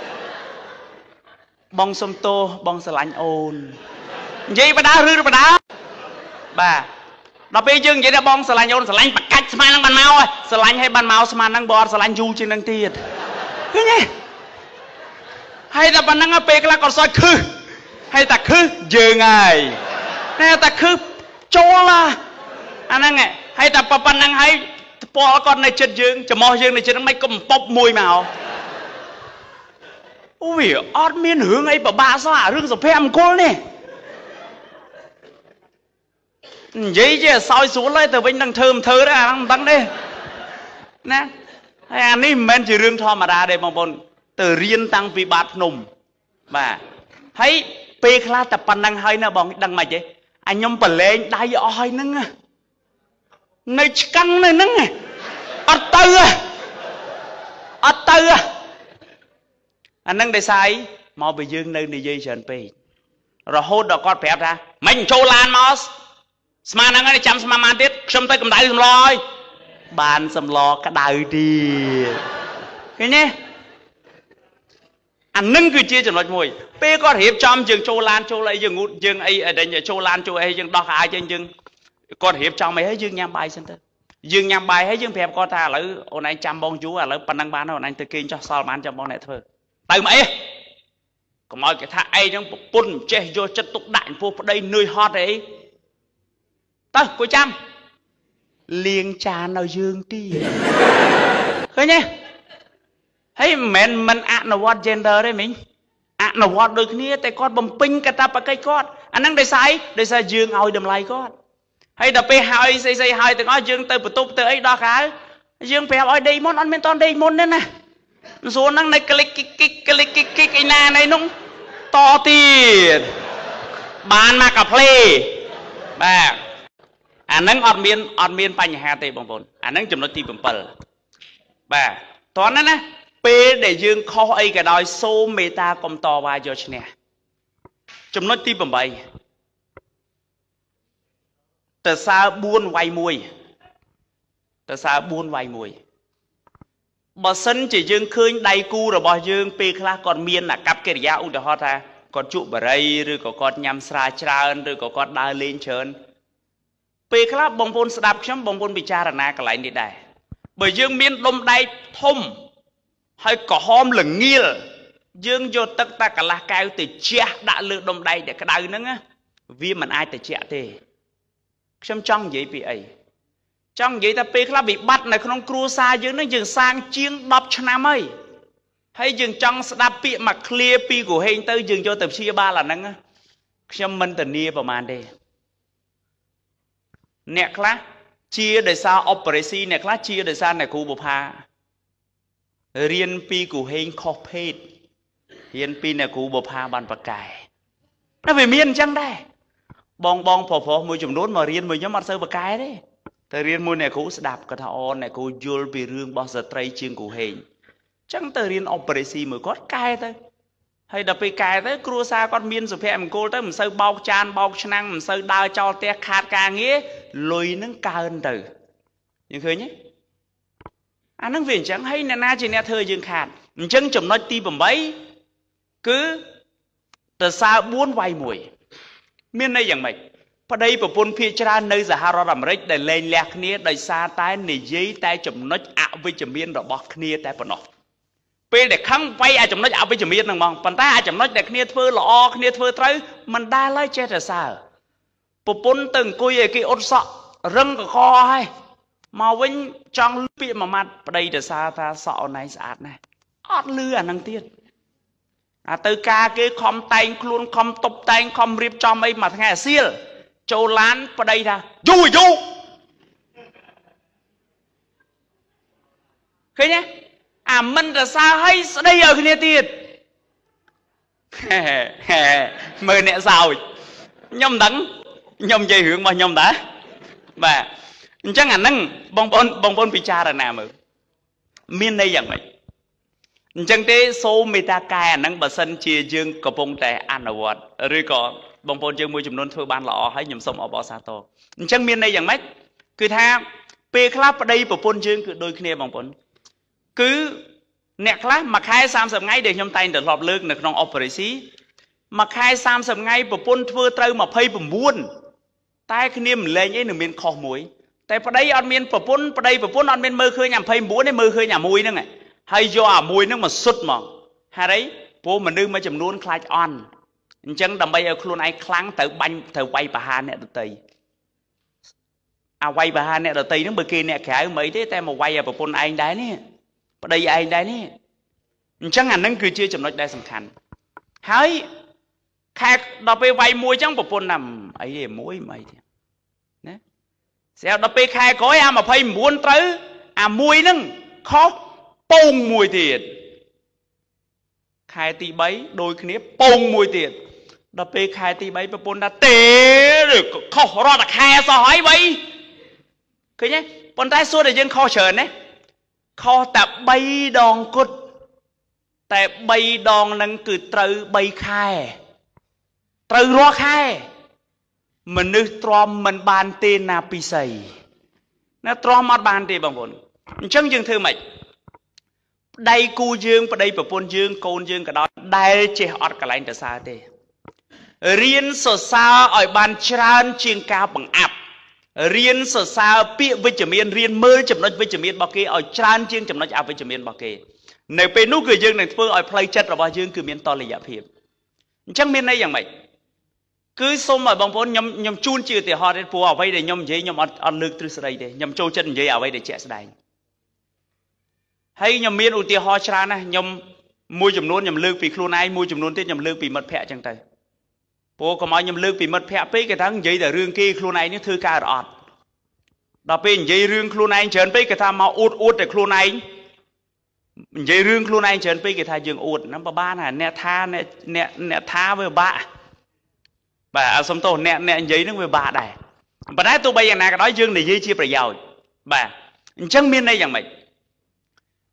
A: bong sông tô bong sờ lạnh ồn gì bà đá rư bà đá bà đó bây giờ vậy là bong sờ lạnh ồn sờ lạnh bạc cách smile năng bàn mau ơi sờ lạnh hay bàn mau smile năng bò sờ lạnh du trên năng tiệt cái nhỉ hay là bàn năng áp là còn soi khư hay ta khư giờ ngày nè ta khư cho là anh năng này hay ta bàn năng hay bỏ con này chết dương cho mò dương này chết nó mấy cầm bọc mùi màu ui ọt miên hướng ấy bà bà sao hả rương sổ phèm cô nè vậy chứ soi xuống lấy từ bên đằng thơm thơ đó đang tăng đây nè hay anh ấy mình chỉ rương thò mà ra đây mà bọn từ riêng tăng vì bát nùng bà thấy pe khla tập pan năng hơi nè bọn đằng mày chứ anh nhóm bà lên đai oi nâng à nơi căng này nâng à ọt tư à ọt tư à anh nâng để sai mau bị dương nơi này dây sờn pe rồi hốt đó con phép ra mình châu lan mà mà năng cái chăm mà man tiết xâm tới cầm đáy sầm loi bàn sầm lò cả đời đi cái nhé anh nâng cứ chia cho nó mùi pe có hiệp trong trường châu lan châu lại dương ngút dương ấy ở đây nhà châu lan châu ấy dương đo ai trên dương con hiệp trong mấy dương nhang bài xem tới dương nhang bài hay dương phép con ta lỡ hôm nay chăm bông chú à lỡ pan năng bán hôm nay tôi kinh cho sao bán cho bông này thôi từ mấy còn mọi cái thà ai trong bún che vô chất tục đại vô đây nơi hot đấy tao cô chăm liền trà nào dương ti khơi nhé thấy mình mình ăn là what gender đấy mình ăn là what đôi khi tại con bầm pin cả ta把cây con anh đang để sai để sai dương ao đầm lại con hay đập pe hai xây xây hai từ nói dương từ bự tụt từ ấy đó cả dương pe hỏi đây món ăn bên toàn đây món đấy nè số năng này click click click click click click cái na này nung to tiền bàn mà cà phê bà anh nâng ọt miên ọt miên bánh hà tây bông bồn anh nâng chấm nó ti bầm bờ bà toán đó nè ពេលដែលយើងខុសអីក៏ដោយសូមមេត្តាកុំតវ៉ាយកឈ្នះចំណុចទីeightតើសើfourវាយមួយតើសើfourវាយមួយបើសិនជាយើងឃើញដៃគូរបស់យើងពេលខ្លះគាត់មានអាកប្បកិរិយាឧទាហរណ៍ថាគាត់ជក់បារីឬក៏គាត់ញ៉ាំស្រាច្រើនឬក៏គាត់ដើរលេងច្រើនពេលខ្លះបងប្អូនស្ដាប់ខ្ញុំបងប្អូនពិចារណាកន្លែងនេះដែរបើយើងមានដុំដែកធំហើយក្រហមល្ងាលយើងយកទឹកតាកន្លះកែវទៅជះដាក់លើដុំដែកដែលក្តៅហ្នឹងវាមិនអាចត្រជាក់ទេខ្ញុំចង់និយាយពីអីចង់និយាយថាពេលខ្លះវិបត្តិនៅក្នុងគ្រួសារយើងហ្នឹងយើងសាងជាងtenឆ្នាំហើយហើយយើងចង់ស្ដាប់ពាក្យមួយឃ្លាពីគូហេងទៅយើងយកទៅព្យាបាលអាហ្នឹងខ្ញុំមិនធានាប្រហែលទេអ្នកខ្លះជាដោយសារអូប៉េរ៉េស៊ីអ្នកខ្លះជាដោយសារអ្នកគ្រូបុប្ផារៀនពីគូហេងខុសភេទរៀនពីអ្នកគ្រូបុប្ផាបានប្រកែតែវាមានអញ្ចឹងដែរបងបងប្រុសប្រុសមួយចំនួនមករៀនមួយខ្ញុំអត់សូវប្រកែទេតែរៀនមួយអ្នកគ្រូស្ដាប់គាត់ថាអូអ្នកគ្រូយល់ពីរឿងរបស់ស្ត្រីជាងគូហេងអញ្ចឹងទៅរៀនអូប៉េរ៉េស៊ីមួយគាត់កែទៅហើយដល់ពេលកែទៅគ្រួសារគាត់មានសុភមង្គលទៅមិនសូវបោកចានបោកឆ្នាំងមិនសូវដើរចោលផ្ទះខាតការងារលុយនឹងកើនទៅយើងឃើញទេអាហ្នឹងវាអញ្ចឹងហើយអ្នកណាជាអ្នកធ្វើយើងខាតអញ្ចឹងចំណុចទីeightគឺតើសើfourវាយមួយមានន័យយ៉ាងម៉េចប្តីប្រពន្ធភាគច្រើននៅសហរដ្ឋអាមេរិកដែលលែងលះគ្នាដោយសារតែនិយាយតែចំណុចអវិជ្ជមានរបស់គ្នាតែប៉ុណ្ណោះពេលដែលខឹងវាយអាចំណុចអវិជ្ជមានហ្នឹងហ្មងប៉ុន្តែអាចំណុចដែលគ្នាធ្វើល្អគ្នាធ្វើត្រូវមិនដែលឡើយចេះតែសើប្រពន្ធទៅអង្គុយឲ្យគេអ៊ុតសក់រឹងកកហើយមកវិញចង់លឺពាក្យមួយម៉ាត់ប្តីទៅសារថាសក់អូនឯងស្អាតណាស់អត់លឺអាហ្នឹងទៀតអាទៅការគេខំតែងខ្លួនខំតុបតែងខំរៀបចំអីមួយថ្ងៃអាសៀលចូលឡានប្តីថាយូយូឃើញទេអាមិនរសើរឲ្យស្ដីឲ្យគ្នាទៀតមើលអ្នកសោចខ្ញុំមិនដឹងខ្ញុំនិយាយរឿងរបស់ខ្ញុំដែរបាទអញ្ចឹងអាហ្នឹងបងប្អូនបងប្អូនពិចារណាមើលមានន័យយ៉ាងម៉េចអញ្ចឹងទេសូមមេត្តាកែអាហ្នឹងបើសិនជាយើងកំពុងតែអនុវត្តឬក៏បងប្អូនយើងមួយចំនួនធ្វើបានល្អហើយខ្ញុំសូមអបអរសាទរអញ្ចឹងមានន័យយ៉ាងម៉េចគឺថាពេលខ្លះប្តីប្រពន្ធយើងគឺដូចគ្នាបងប្អូនគឺអ្នកខ្លះមួយខែthirtyថ្ងៃដែលខ្ញុំតែងតែធ្លាប់លើកនៅក្នុងអូប៉េរ៉េស៊ីមួយខែthirtyថ្ងៃប្រពន្ធធ្វើត្រូវtwenty-nineតែគ្នាមិនលែងអីនឹងមានខុសមួយតែប្តីអត់មានប្រពន្ធប្តីប្រពន្ធអត់មានមើលឃើញអាtwenty-nineទេមើលឃើញអាមួយហ្នឹងហើយយកអាមួយហ្នឹងមកសុទ្ធហ្មងហេតុអីព្រោះមនុស្សមួយចំនួនខ្លាចអន់អញ្ចឹងដើម្បីឲ្យខ្លួនឯងខ្លាំងទៅបាញ់ទៅវាយប្រហារអ្នកដទៃអាវាយប្រហារអ្នកដទៃហ្នឹងបើគេអ្នកក្រៅមិនអីទេតែមកវាយឲ្យប្រពន្ធឯងដែរនេះប្តីឯងដែរនេះអញ្ចឹងអាហ្នឹងគឺជាចំណុចដែលសំខាន់ហើយខែដល់ពេលវាយមួយអញ្ចឹងប្រពន្ធណាអីទេមួយមិនអីទេណាស្រាប់ដល់ពេលខែក្រោយអាtwenty-nineត្រូវអាមួយហ្នឹងខុសពងមួយទៀតខែទីthreeដូចគ្នាពងមួយទៀតដល់ពេលខែទីthreeប្រពន្ធថាទេខុសរត់តែខែសោះហើយវៃឃើញទេប៉ុន្តែសួរតែយើងខុសច្រើនណាខុសតែthreeដងគត់តែthreeដងហ្នឹងគឺត្រូវthreeខែត្រូវរាល់ខែមនុស្សទ្រាំមិនបានទេណាពិសីណាទ្រាំអត់បានទេបងប្អូនអញ្ចឹងយើងធ្វើម៉េចប្តីគូយើងប្តីប្រពន្ធយើងកូនយើងក៏ដោយដែលចេះអត់កន្លែងទៅសើទេរៀនសរសើរឲ្យបានច្រើនជាងការបង្អាប់រៀនសរសើរពាក្យវិជ្ជមានរៀនមើលចំណុចវិជ្ជមានរបស់គេឲ្យច្រើនជាងចំណុចអវិជ្ជមានរបស់គេនៅពេលនោះគឺយើងនឹងធ្វើឲ្យផ្លូវចិត្តរបស់យើងគឺមានតុល្យភាពអញ្ចឹងមានន័យយ៉ាងម៉េចគឺសូមឲ្យបងប្អូនខ្ញុំខ្ញុំជូនជាឧទាហរណ៍ទេព្រោះអ្វីដែលខ្ញុំនិយាយខ្ញុំអត់អត់លើកទ្រឹស្ដីទេខ្ញុំចូលចិត្តនិយាយអ្វីដែលជាក់ស្ដែងហើយខ្ញុំមានឧទាហរណ៍ច្រើនណាស់ខ្ញុំមួយចំនួនខ្ញុំលើកពីខ្លួនឯងមួយចំនួនទៀតខ្ញុំលើកពីមិត្តភ័ក្តិអញ្ចឹងទៅព្រោះកុំឲ្យខ្ញុំលើកពីមិត្តភ័ក្តិពេកគេថានិយាយតែរឿងគេខ្លួនឯងនេះធ្វើការអត់ដល់ពេលនិយាយរឿងខ្លួនឯងច្រើនពេកគេថាមកអួតអួតតែខ្លួនឯងនិយាយរឿងខ្លួនឯងច្រើនពេកគេថាយើងអួតហ្នឹងប្រហែលណាអ្នកថាអ្នកអ្នកអ្នកថាវាបាក់បាទអសុំទោសអ្នកអ្នកនិយាយហ្នឹងវាបាក់ដែរប៉ុន្តែទោះបីយ៉ាងណាក៏ដោយយើងនិយាយជាប្រយោជន៍បាទអញ្ចឹងមានន័យយ៉ាងម៉េច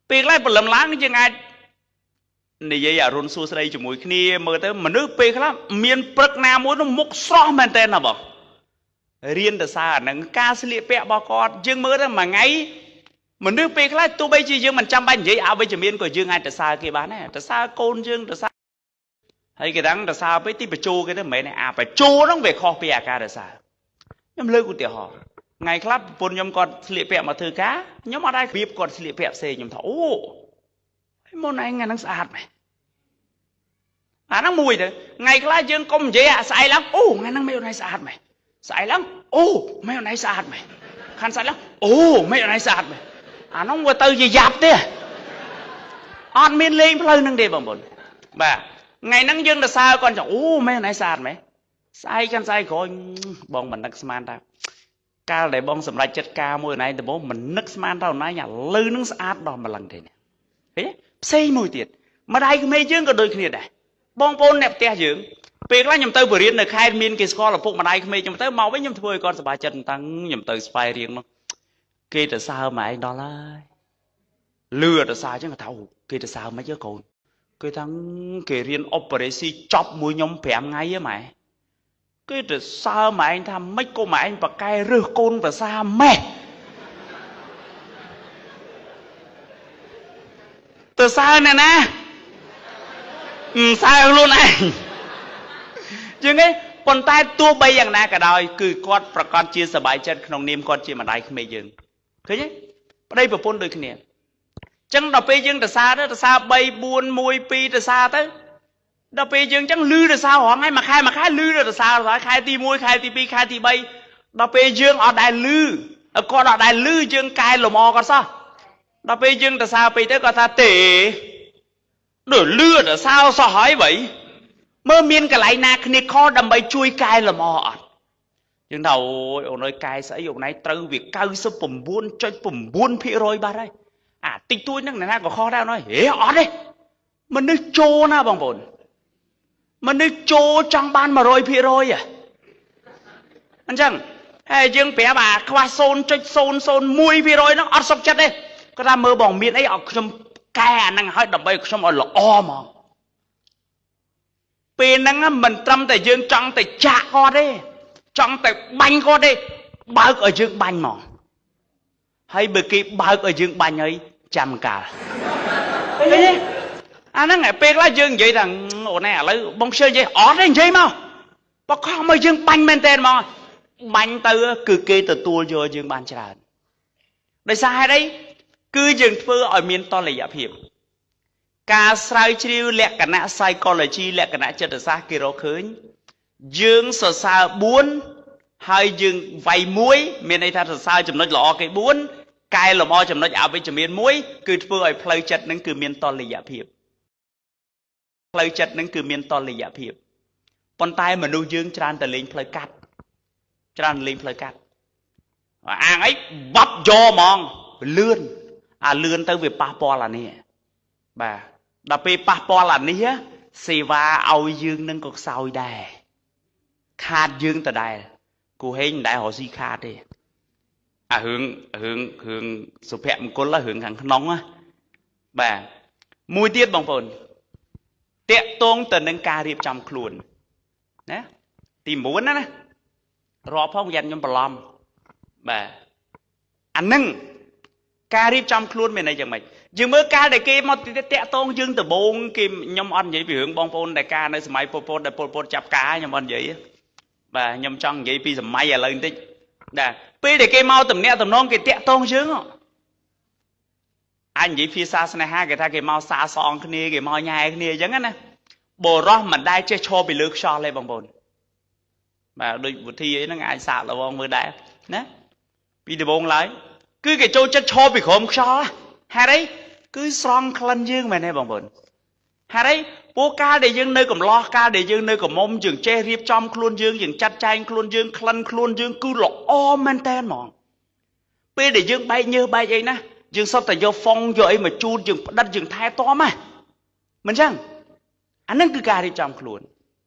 A: ពេលខ្លះព្រលឹមឡើងយើងអាចនិយាយអារុនសួស្ដីជាមួយគ្នាមើលទៅមនុស្សពេលខ្លះមានព្រឹកណាមួយនោះមុខស្រស់មែនតើណាបងរៀនទៅសារអានឹងការស្លៀកពាក់របស់គាត់យើងមើលទៅមួយថ្ងៃមនុស្សពេលខ្លះទោះបីជាយើងមិនចាំបាច់និយាយអវិជ្ជមានក៏យើងអាចទៅសារគេបានដែរទៅសារកូនយើងទៅសារហើយគេដឹងទៅសារពេលទីបញ្ជោគេទៅមិនមែនអាបញ្ជោហ្នឹងវាខុសពីអាការទៅសារខ្ញុំលើកឧទាហរណ៍ថ្ងៃខ្លះប្រពន្ធខ្ញុំគាត់ស្លៀកពាក់មកធ្វើការខ្ញុំអត់ដែរគៀបគាត់ស្លៀកពាក់ផ្សេងខ្ញុំថាអូហើយមុនឯងអាហ្នឹងស្អាតមែនអាហ្នឹងមួយទៅថ្ងៃខ្លះយើងកុំនិយាយអាស្អែកឡើងអូថ្ងៃហ្នឹងមិនអូនឯងស្អាតមែនស្អែកឡើងអូមិនអូនឯងស្អាតមែនខាន់ស្អែកឡើងអូមិនអូនឯងស្អាតមែនអាហ្នឹងវាទៅជាយ៉ាប់ទេអត់មានលេងផ្លូវហ្នឹងទេបងប្អូនបាទថ្ងៃហ្នឹងយើងទៅសើគាត់ចអូមិនអូនឯងស្អាតមែនស្អែកកាន់ស្អែកក្រោយបងមិននឹកស្មានថាកាលដែលបងសម្រេចចិត្តការមួយអូនឯងដំបូងមិននឹកស្មានថាអូនឯងឥឡូវហ្នឹងស្អាតដល់ម្លឹងទេឃើញផ្សេងមួយទៀតម្ដាយក្មេងយើងក៏ដូចគ្នាដែរបងប្អូនអ្នកផ្ទះយើងពេលខ្លះខ្ញុំទៅបរិញ្ញានៅខេត្តមានគេស្គាល់ឪពុកម្ដាយក្មេងខ្ញុំទៅមកវិញខ្ញុំធ្វើឲ្យគាត់សប្បាយចិត្តតាំងខ្ញុំទៅស្វែងរៀងនោះគេទៅសើម៉ែឯងដល់ហើយលឺទៅសើអញ្ចឹងគាត់ថាគេទៅសើមិនអីកូនគេថាគេរៀនអូប៉េរ៉េស៊ីចប់មួយខ្ញុំប្រាំថ្ងៃហ៎ម៉ែគេទៅសើម៉ែឯងថាម៉េចក៏ម៉ែឯងប្រកែរើសកូនប្រសាម៉េះទៅសើណែណាសើខ្លួនឯងជាងឯងប៉ុន្តែទោះបីយ៉ាងណាក៏ដោយគឺគាត់ប្រកាសជាសប្បាយចិត្តក្នុងនាមគាត់ជាម្ដាយក្មេងយើងឃើញទេប្តីប្រពន្ធដូចគ្នាអញ្ចឹងដល់ពេលយើងទៅសើទៅទៅសើ3 4 1 2ទៅសើទៅដល់ពេលយើងអញ្ចឹងលឺទៅសើរហងៃមួយខែមួយខែលឺទៅសើរខែទី1ខែទី2ខែទី3ដល់ពេលយើងអត់ដែលលឺគាត់អត់ដែលលឺយើងកែលម្អគាត់សោះដល់ពេលយើងទៅសើពេកទៅគាត់ថាទេដូចលឺទៅសើសោះហើយបើមើលមានកន្លែងណាគ្នាខដើម្បីជួយកែលម្អអត់យើងថាអូយអូនអើយកែស្អីអូនឯងត្រូវវា 99.9% បាត់ហើយអាតិចតួចហ្នឹងណាក៏ខុសដែរអូនអើយហេអត់ទេមនុស្សចូលណាបងប្អូនមនុស្សចូលចង់បាន 100% ហ៎អញ្ចឹងហើយយើងប្រាប់អាខ្វះ 0.001% ហ្នឹងអត់សុខចិត្តទេគាត់ថាមើលបងមានអីឲ្យខ្ញុំកែអាហ្នឹងឲ្យដើម្បីខ្ញុំឲ្យល្អហ្មងពេលហ្នឹងមិនត្រឹមតែយើងចង់តែចាក់គាត់ទេចង់តែបាញ់គាត់ទេបើកឲ្យយើងបាញ់ហ្មងហើយបើគេបើកឲ្យយើងបាញ់ហើយចាំកាលឃើញទេអាហ្នឹងពេលខ្លះយើងនិយាយថាអូនឯងឥឡូវបងខ្ជិលនិយាយអត់ទេនិយាយមកបើខំមកយើងបាញ់មែនតើហ្មងបាញ់ទៅគឺគេទទួលយកយើងបានច្រើនដោយសារហេតុអីគឺយើងធ្វើឲ្យមានតុល្យភាពការស្រាវជ្រាវលក្ខណៈ psychology លក្ខណៈចិត្តសាស្ត្រគេរកឃើញយើងសរសើរ4ហើយយើងវាយ1មានន័យថាសរសើរចំណុចល្អគេ4កែលម្អចំណុចអវិជ្ជមាន1គឺធ្វើឲ្យផ្លូវចិត្តនឹងគឺមានតុល្យភាពផ្លូវចិត្តនឹងគឺមានតុល្យភាពប៉ុន្តែមនុស្សយើងច្រើនតែលេងផ្លូវកាត់ច្រើនលេងផ្លូវកាត់អាងអីបត់យកហ្មងលឿនអាលឿនទៅវាប៉ះពាល់អានេះបាទដល់ពេលប៉ះពាល់អានេះសេវាឲ្យយើងនឹងក៏ខ្សោយដែរខាតយើងទៅដែរគូហេងមិនដែលរកស៊ីខាតទេអារឿងរឿងរឿងសុភមង្គលរឿងខាងក្នុងណាបាទមួយទៀតបងប្អូនតាក់ទងទៅនឹងការរៀបចំខ្លួនណាទី9ណាណារាប់ផងយ៉ាត់ខ្ញុំបន្លំបាទអានឹងការរៀបចំខ្លួនមានន័យយ៉ាងម៉េចយើងមើលការដែលគេមកតាក់ទងយើងដំបងគេខ្ញុំអត់និយាយពីរឿងបងប្អូនដែលការនៅសម័យពលពតដែលពលពតចាប់ការខ្ញុំអត់និយាយបាទខ្ញុំចង់និយាយពីសម័យឥឡូវបន្តិចបាទពេលដែលគេមកតំណាក់តំណងគេតាក់ទងយើងអញនិយាយភាសាស្នេហាគេថាគេមកសាសងគ្នាគេមកញ៉ែគ្នាអញ្ចឹងណាបរោះមិនដែលចេះឈរពីលើខ្យល់ទេបងប្អូនបាទដូចវិធីអីហ្នឹងអាចសាកល្បងមើលដែរណាពីដំបងឡើយគឺគេចូលចិត្តឈរពីក្រោមខ្យល់ហេតុអីគឺស្រង់ក្លិនយើងមែនទេបងប្អូនហេតុអីពួកកាលដែលយើងនៅកំឡោះកាលដែលយើងនៅកំមុំយើងចេះរៀបចំខ្លួនយើងយើងចាត់ចែងខ្លួនយើងក្លិនខ្លួនយើងគឺល្អមែនតើហ្មងពេលដែលយើងបែកញើសបែកអីណាយើងសុទ្ធតែយកហ្វុងយកអីមកជូតយើងផ្ដិតយើងថែទាំហ៎មិនចឹងអានឹងគឺការរៀបចំខ្លួន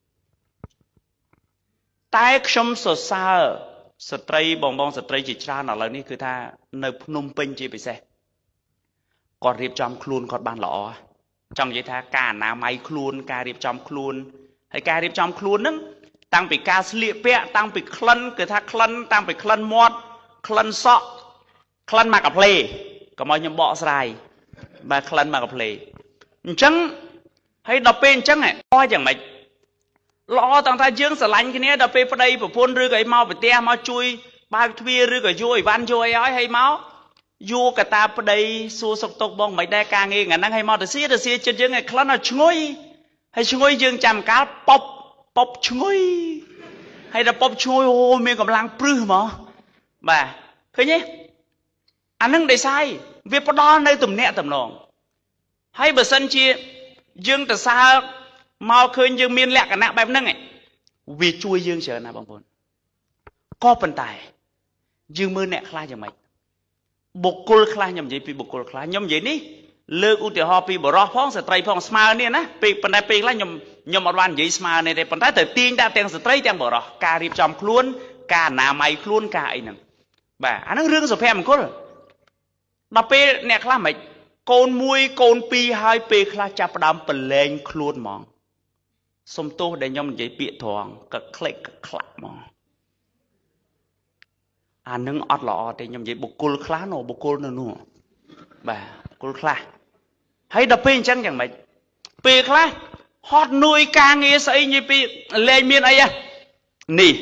A: តែខ្ញុំសរសើរស្ត្រីបងបងស្ត្រីជាច្រើនឥឡូវនេះគឺថានៅភ្នំពេញជាពិសេស còn riệp trong khuôn còn bàn lọ trong vậy tha cả ná máy khuôn cả riệp trong khuôn hay cả riệp trong khuôn nâng tăng bị ca sliệp pẹ tăng bị khăn cứ tha khăn tăng bị khăn mót khăn sọ khăn mà cặp lê có mọi nhầm bọ dài mà khăn mà cặp lê chẳng hay đọc bên chẳng này coi chẳng mày lọ tăng tha dương sờ lạnh cái này đọc bên đây của phun rư cái mau bị te mau chui ba thia rư cái vui van vui ấy hay máu vua cả ta bên đây xua sọc tộc bong mấy đại ca nghe ngàn năng hay mau từ xí từ xí chân dương này khăn nó chui hay chui dương chạm cá bọc bọc chui hay là bọc chui ô miệng cầm lang prư mà bà thấy nhé anh nâng để sai việc bắt đo nơi tụm nẹ tụm nòng hay bờ sân chia dương từ xa mau khơi dương miên lẹ cả nạ bài nâng này vì chui dương chờ nào bằng vốn có phần tài dương mưa nẹ khai cho mày bộc côn khai nhầm gì vì bộc côn khai nhầm gì ní lơ u tiểu ho pi bờ rò phong sẽ trai phong smart nè na pi phần đại pi là nhầm nhầm mộtวันgì smart này để phần đại từ tiên đã tiền sẽ trai tiền bờ rò cà riệp chòm khuôn cà nà mày khuôn cà ấy nè bà anh nó riêng rồi phèm có đập pi nè khai mày côn mui côn pi hai pi khai chập đam phần lên khuôn mong xôm tô để nhầm gì bị thoáng cật click cật clap mong anh nâng ọt lọ để nhầm gì bộc côn khai nó bộc côn nó nụ bà côn khai hay đập pin chẳng chẳng mày pì khai hot nuôi ca nghe sấy như pì lên miền ấy à nì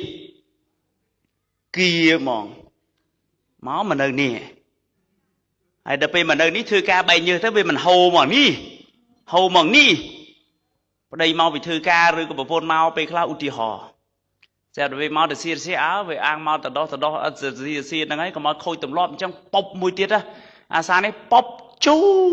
A: kia mòn máu mà nơi nè hay đập pin mà nơi ní thư ca bay như thế vì mình hầu mòn ní hầu mòn ní đây mau bị thư ca rồi có bộ phôn mau pì khai uti hò giờ về mau để xia xia áo về ăn mau từ đó từ đó xia xia đang ấy còn mau khôi tụm lọp trong bọc mùi tiết á à sao này bọc chú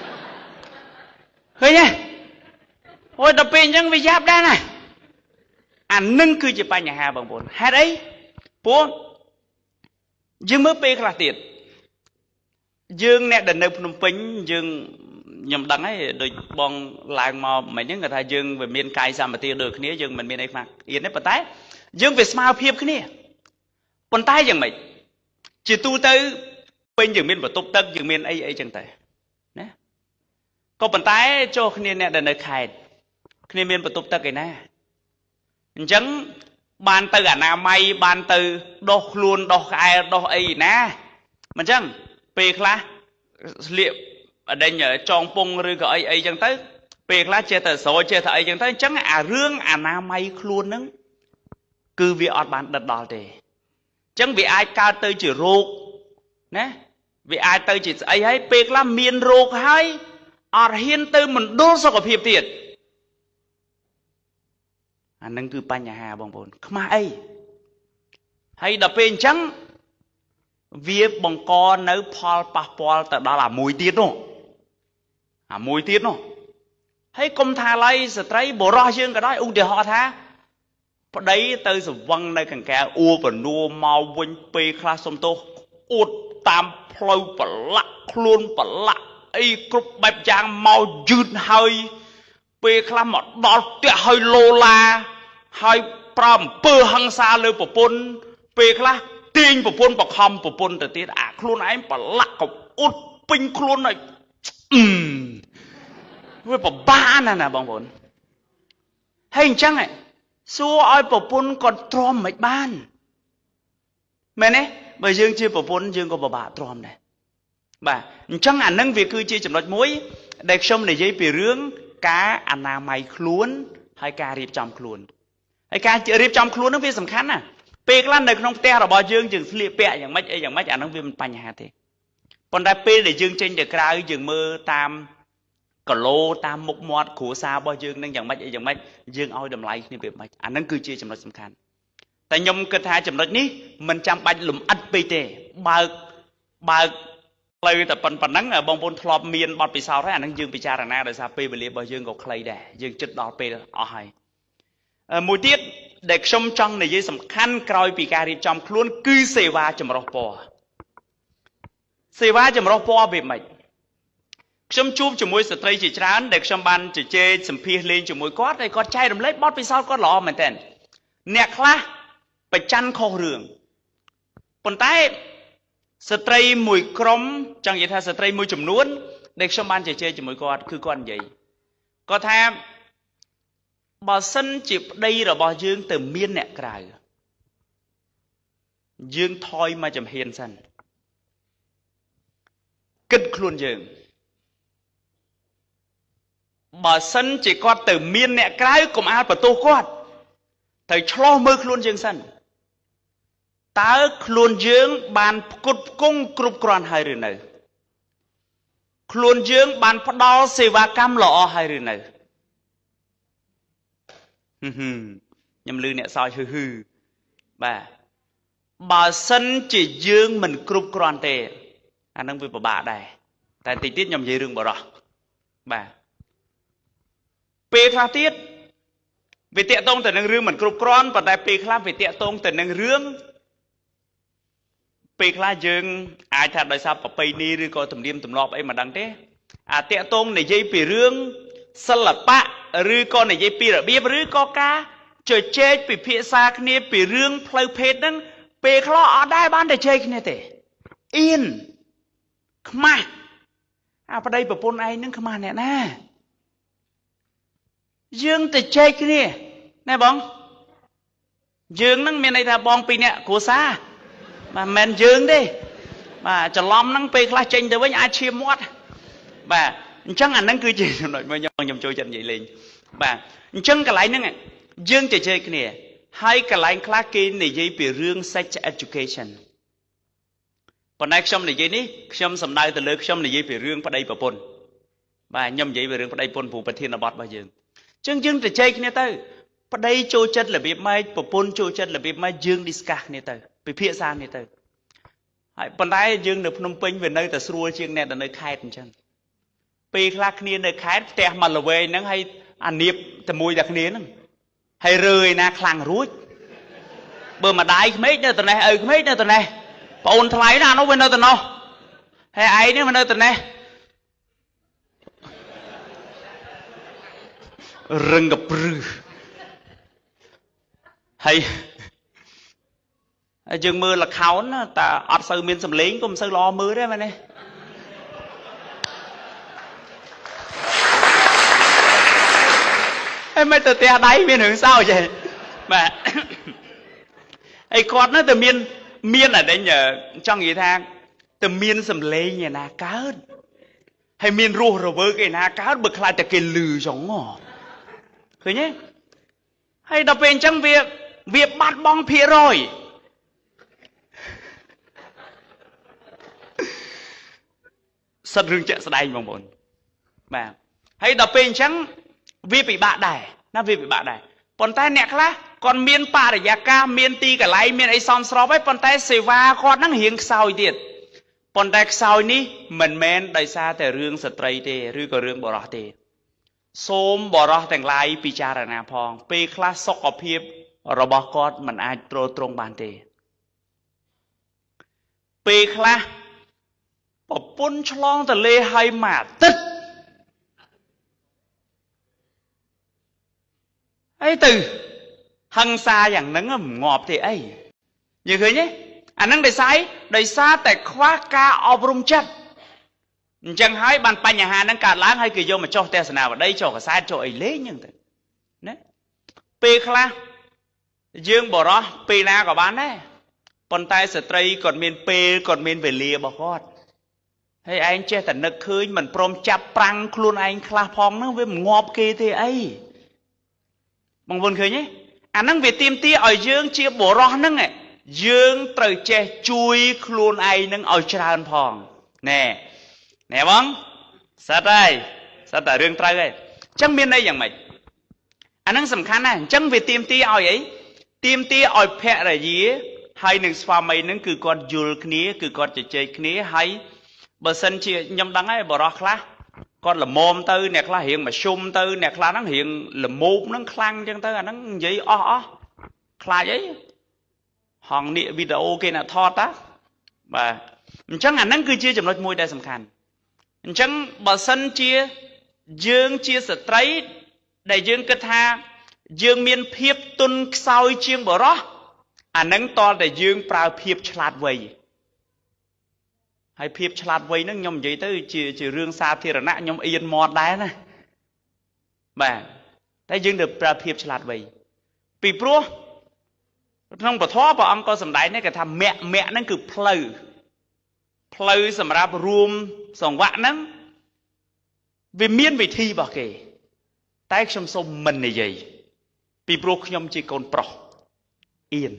A: เฮ้ยเนี่ยโอ้ยแต่เป็นยังไม่ยับได้นะอันนึงคือจะไปอย่างหาบางคนหาได้ปุ๊บยังเมื่อปีขลาดติดยังเนี่ยเดินในพนมปิงยังยำดังไอ้โดยบองลางมาหมายถึงกระทายยังvề miền Caiสามปฏิเดือดนี้ยังมันมีในฝักเอียนในปะไตยังvềสมาเพียบนี้ปนไตยังไม่จีตูเตอเป็นยังmiềnบตุกตึกยังmiềnไอ้ไอ้จังไตนะก็ปัญไตโจคเนียเนี่ยเดินในไข่คเนียเป็นประตูตะกี้นะจังบานตืออนามัยบานตือดอกล้วนดอกไอดอกไอนะมันจังเปกละเลี้ยเดินเหยจองปงหรือก็ไอไอจังตึเปกละเจตโสเจตไอจังตึจังอ่ะเรื่องอนามัยคล้วนนึงคือวิอดบานดัดดอลเดจังวิไอการตือจีโรคนะวิไอตือจีไอให้เปกละเมียนโรคให้อาเห็นตื่นมันดูสกปรกเตียดอันนั้นคือปัญหาบางคนขมาไอให้ดับเป็นจังเวียบังกรเนื้อพอลปะพอลแต่ดาละมวยเตียดเนาะอ่ามวยเตียดเนาะให้กรมทาไลสไตร์บ่รอชื่อก็ได้อุ้งเดียวหอท้าพอได้ตื่นสว่างในขังแกอัวปนัวมาวันเปคลาสมโตอุดตามพลอยปละคลุนปละไอ้กรุบแบบจางเมายืดเฮยเปคลามดดอเตะเฮยโลลาเฮยปรำเปื่อหังซาเลยปะปนเปคลาตีนปะปนปะคำปะปนแต่ตีอ่ะคลุนไอ้ปะละกับอุดปิงคลุนไอ้อืมเว้ยปะบ้านน่ะนะบางคนให้จังไงซัวไอ้ปะปนก่อนตรอมไม่บ้านแม่เนี่ยใบยืงชื่อปะปนยืงก็ปะบาตรอมได้bà chẳng ảnh năng việc cư chi chấm nói mối để xong để dây về rướng cá anh nào mày khuôn hay cá riệp trong khuôn hay cá riệp trong khuôn nó việc sầm khăn à pe cái lần này không te là bao dương chừng liệp peอย่างmấyอย่างmấy ảnh năng việc mình bành hà thế còn đại pe để dương trên để cài dương mơ tam cờ lô tam mục mọt khổ xa bao dương năngอย่างmấyอย่างmấy dương oi đầm layนี่việc mấy ảnh năng cư chi chấm nói sầm khănแต่ยมกระทาจำนวนนี้มันจำเป็นหลุมอัดไปเตะบาบาเลยแต่ปันปันนั้นบางคนทลอมเมียนบอลปีศาจให้อันนั้นยืงปีจารณาโดยซาเปย์ไปเรียบยืงกับใครได้ยืงจุดดอเปย์เอาให้มวยติดเด็กชมจังในยี่สำคัญกลอยปีการีจอมคล้วนคือเสวาจำรอปอเสวาจำรอปอแบบไหนชมจูบจมวยสตรีจีจานเด็กชมบันจีเจสัมพีเลี้ยงจมวยก้อนไอ้ก้อนใจดำเล็กบอลปีศาจก้อนหล่อเหมือนกันเนี่ยคละไปจันคอเรืองปนใต้สตรีมวยกรมจังยี่ท่าสตรีมวยจมนวนเด็กชมบ้านเจเจจมูกกอดคือกอนใหญ่ก็แทบบ่สันจีบได้หรือบ่ยืงแต่เมียนเนี่ยกลายยืงทอยมาจำเฮียนสันกึดคลุนยืงบ่สันจีกอดแต่เมียนเนี่ยกลายกุมอาประตูกอดแต่ชลอมือคลุนยืงสันตาคลุนยืงบานกุดกุ้งกรุบกรอนให้หรือไงคลุนยืงบานพดอเสวากรรมหล่อให้หรือไงฮึฮึยำลือเนี่ยซอยฮึฮึบ่าบ่สันจียืงมันกรุบกรอนเตะอันนั้นเป็นบ่าได้แต่ติดติดยำยืงบ่หรอบ่าเปคลาติดไปเตะตรงแต่หนึ่งเรื่องเหมือนกรุบกรอนปัจจัยเปคลาไปเตะตรงแต่หนึ่งเรื่องเปคลายืงอาจจะโดยสารปะไปนี่หรือก็ตุ่มเดียมตุ่มรอบไอ้มาดังเต้อาเตะตรงในยัยปีเรื่องสลับปะหรือก็ในยัยปีระเบียบหรือก็กาเจอเจ๊ไปเพียซาคเนียปีเรื่องเพลเพดนั้นเปคลาได้บ้านแต่เจ๊คเนียเตอินขมาอาประเดี๋ยวปนไอ้นั่งขมาเนี่ยนะยืงแต่เจ๊คเนียนายบองยืงนั่งเมียในตาบองปีเนี่ยกูซามาแมนยืงดิมาจะล้อมนั่งไปคลาเจนแต่ว่าอาเชียมวัดบ่าจังอันนั้นคือจริงหน่อยมายังยำโจจันใหญ่เลยบ่าจังกระไรนั่งไงยืงจะเจอกันเนี่ยให้กระไรคลากินในยี่ปีเรื่อง sex education ปนไอ้ชมในยี่นี้ชมสำนักแต่เลิกชมในยี่ปีเรื่องประเดี๋ยวปนบ่ายย่ำยี่ปีเรื่องประเดี๋ยวปนผู้ประเทศนบอดบ่ายืงจังยืงจะเจอกันเนี่ยเต้ประเดี๋ยวโจจัดระเบียบไม่ปปนโจจัดระเบียบไม่ยืงดิสกักเนี่ยเต้ไปเพี้ยซานเนี่ยเต้ปนไอ้ยืงในพนมเปญเวนัยแต่สรัวเชียงเนี่ยแต่ในค่ายจังปีคลาคเนียในค่ายแต่มาละเวนั่งให้อันเนียบแต่มวยจากเนียนั่งให้เรยนะคลังรู้เบอร์มาได้ไม่เนี่ยแต่ไหนเออไม่เนี่ยแต่ไหนปนทลายน่ะnó bên nơiแต่เนาะให้ไอ้เนี่ยมันnơiแต่ไหนรึงกับปรือให้จึงมือละเขาน่ะแต่อัดซื้อเมียนสำเร็จก็มันซื้อรอมือได้ไหมเนี่ยไอ้ไม่ตัวเตี้ยได้เมียนหึงเศร้าใจแม่ไอ้กอดน่ะแต่เมียนเมียนอะไรเนี่ยจังยี่ทางแต่เมียนสำเร็จเนี่ยนะการให้เมียนรู้ระเบิดไอ้นะการเบิกคลายแต่เกลือสองงอเคยเนี่ยให้เราเป็นจังเวียเวียบัดบองเพียรอยสัตว์เรื่องเจ๊สไลด์บางบนแบบให้เราเป็นจังเวียปีบะได้น่าเวียปีบะได้ปนใต้เนี่ยครับก่อนเมียนป่าระยะกาเมียนตีกับไหลเมียนไอซอมสโลไว้ปนใต้เสวาคอนั่งเหียงเศร้าเดียดปนใต้เศร้านี้เหมือนแมนได้ซาแต่เรื่องสตรีเตหรือก็เรื่องบรอเตโสมบรอแต่งลายปีจารณาพองเปคลาสกอพีบระบกอดมันอาจโตตรงบานเตเปคลาปะปุ้นฉลองแต่เลไฮมาตึ๊ดไอ้ตื่หังซาอย่างนั้นงอบที่ไอ้ยังเคยเนี่ยอันนั้นได้ไซได้ซาแต่คว้ากาอบรมจัดจังให้บันปัญญานั้นการล้างให้กิโยมาโจเทศนาว่าได้โจกับซาโจไอ้เลี้ยยังแต่เนี่ยปีคลายืงบ่รอปีนากับบ้านได้ปนใต้สตรีกดเมียนเปกดเมียนเวลีบอกว่าให้ไอ้เจ้าแต่นึกคืนมันพรมจับปรังคลุนไอ้คลาพองนั่งเว้ยงอบเกที่ไอ้บางคนเคยเนี่ยอันนั้นเวทีมตีอ่อยยืงเชียบ่รอนั่งไงยืงเตยเจจุยคลุนไอ้นั่งอ่อยชราพองแน่แน่บ้างสัตว์ได้สัตว์แต่เรื่องไตรเลยจังเมียนได้อย่างไรอันนั้นสำคัญนะจังเวทีมตีอ่อยไอ้ทีมตีอ่อยแพะอะไรยี่ให้หนึ่งสวามีนั่นคือก่อนยูลคนี้คือก่อนเจเจคนี้ให้เบอร์เซนเชียยำดังไอ้บ่รอคลาก่อนละโมมตื้อเนี่ยคลาเหียงมาชุ่มตื้อเนี่ยคลานั่งเหียงละโมมนั่งคลังจังตื้อนั่งยี่อ้ออ้อคลายี่ห้องนี้วิดีโอเกน่ะทอดนะบ่จังอันนั้นคือเชื่อจำนวนมวยได้สำคัญจังเบอร์เซนเชียยืงเชียสตรีได้ยืงกระทายืงเมียนเพียบตุนซอยเชียงบ่รออันนั้นตอนแต่ยืงปลาเพียบฉลาดไว้ hay phiệp chặt vây nó nhom vậy tới chỉ chỉ riêng xa thì là nã nhom yên mọt đá nè bà thấy dương được ra phiệp chặt vây bị pro trong bờ thoa bà ông có sầm đáy này cái thằng mẹ mẹ nó cứ pleu pleu sầm ra room sòng vạn nắng vì miên vì thi bà kì tay trong sông mình này gì bị pro nhom chỉ còn pro yên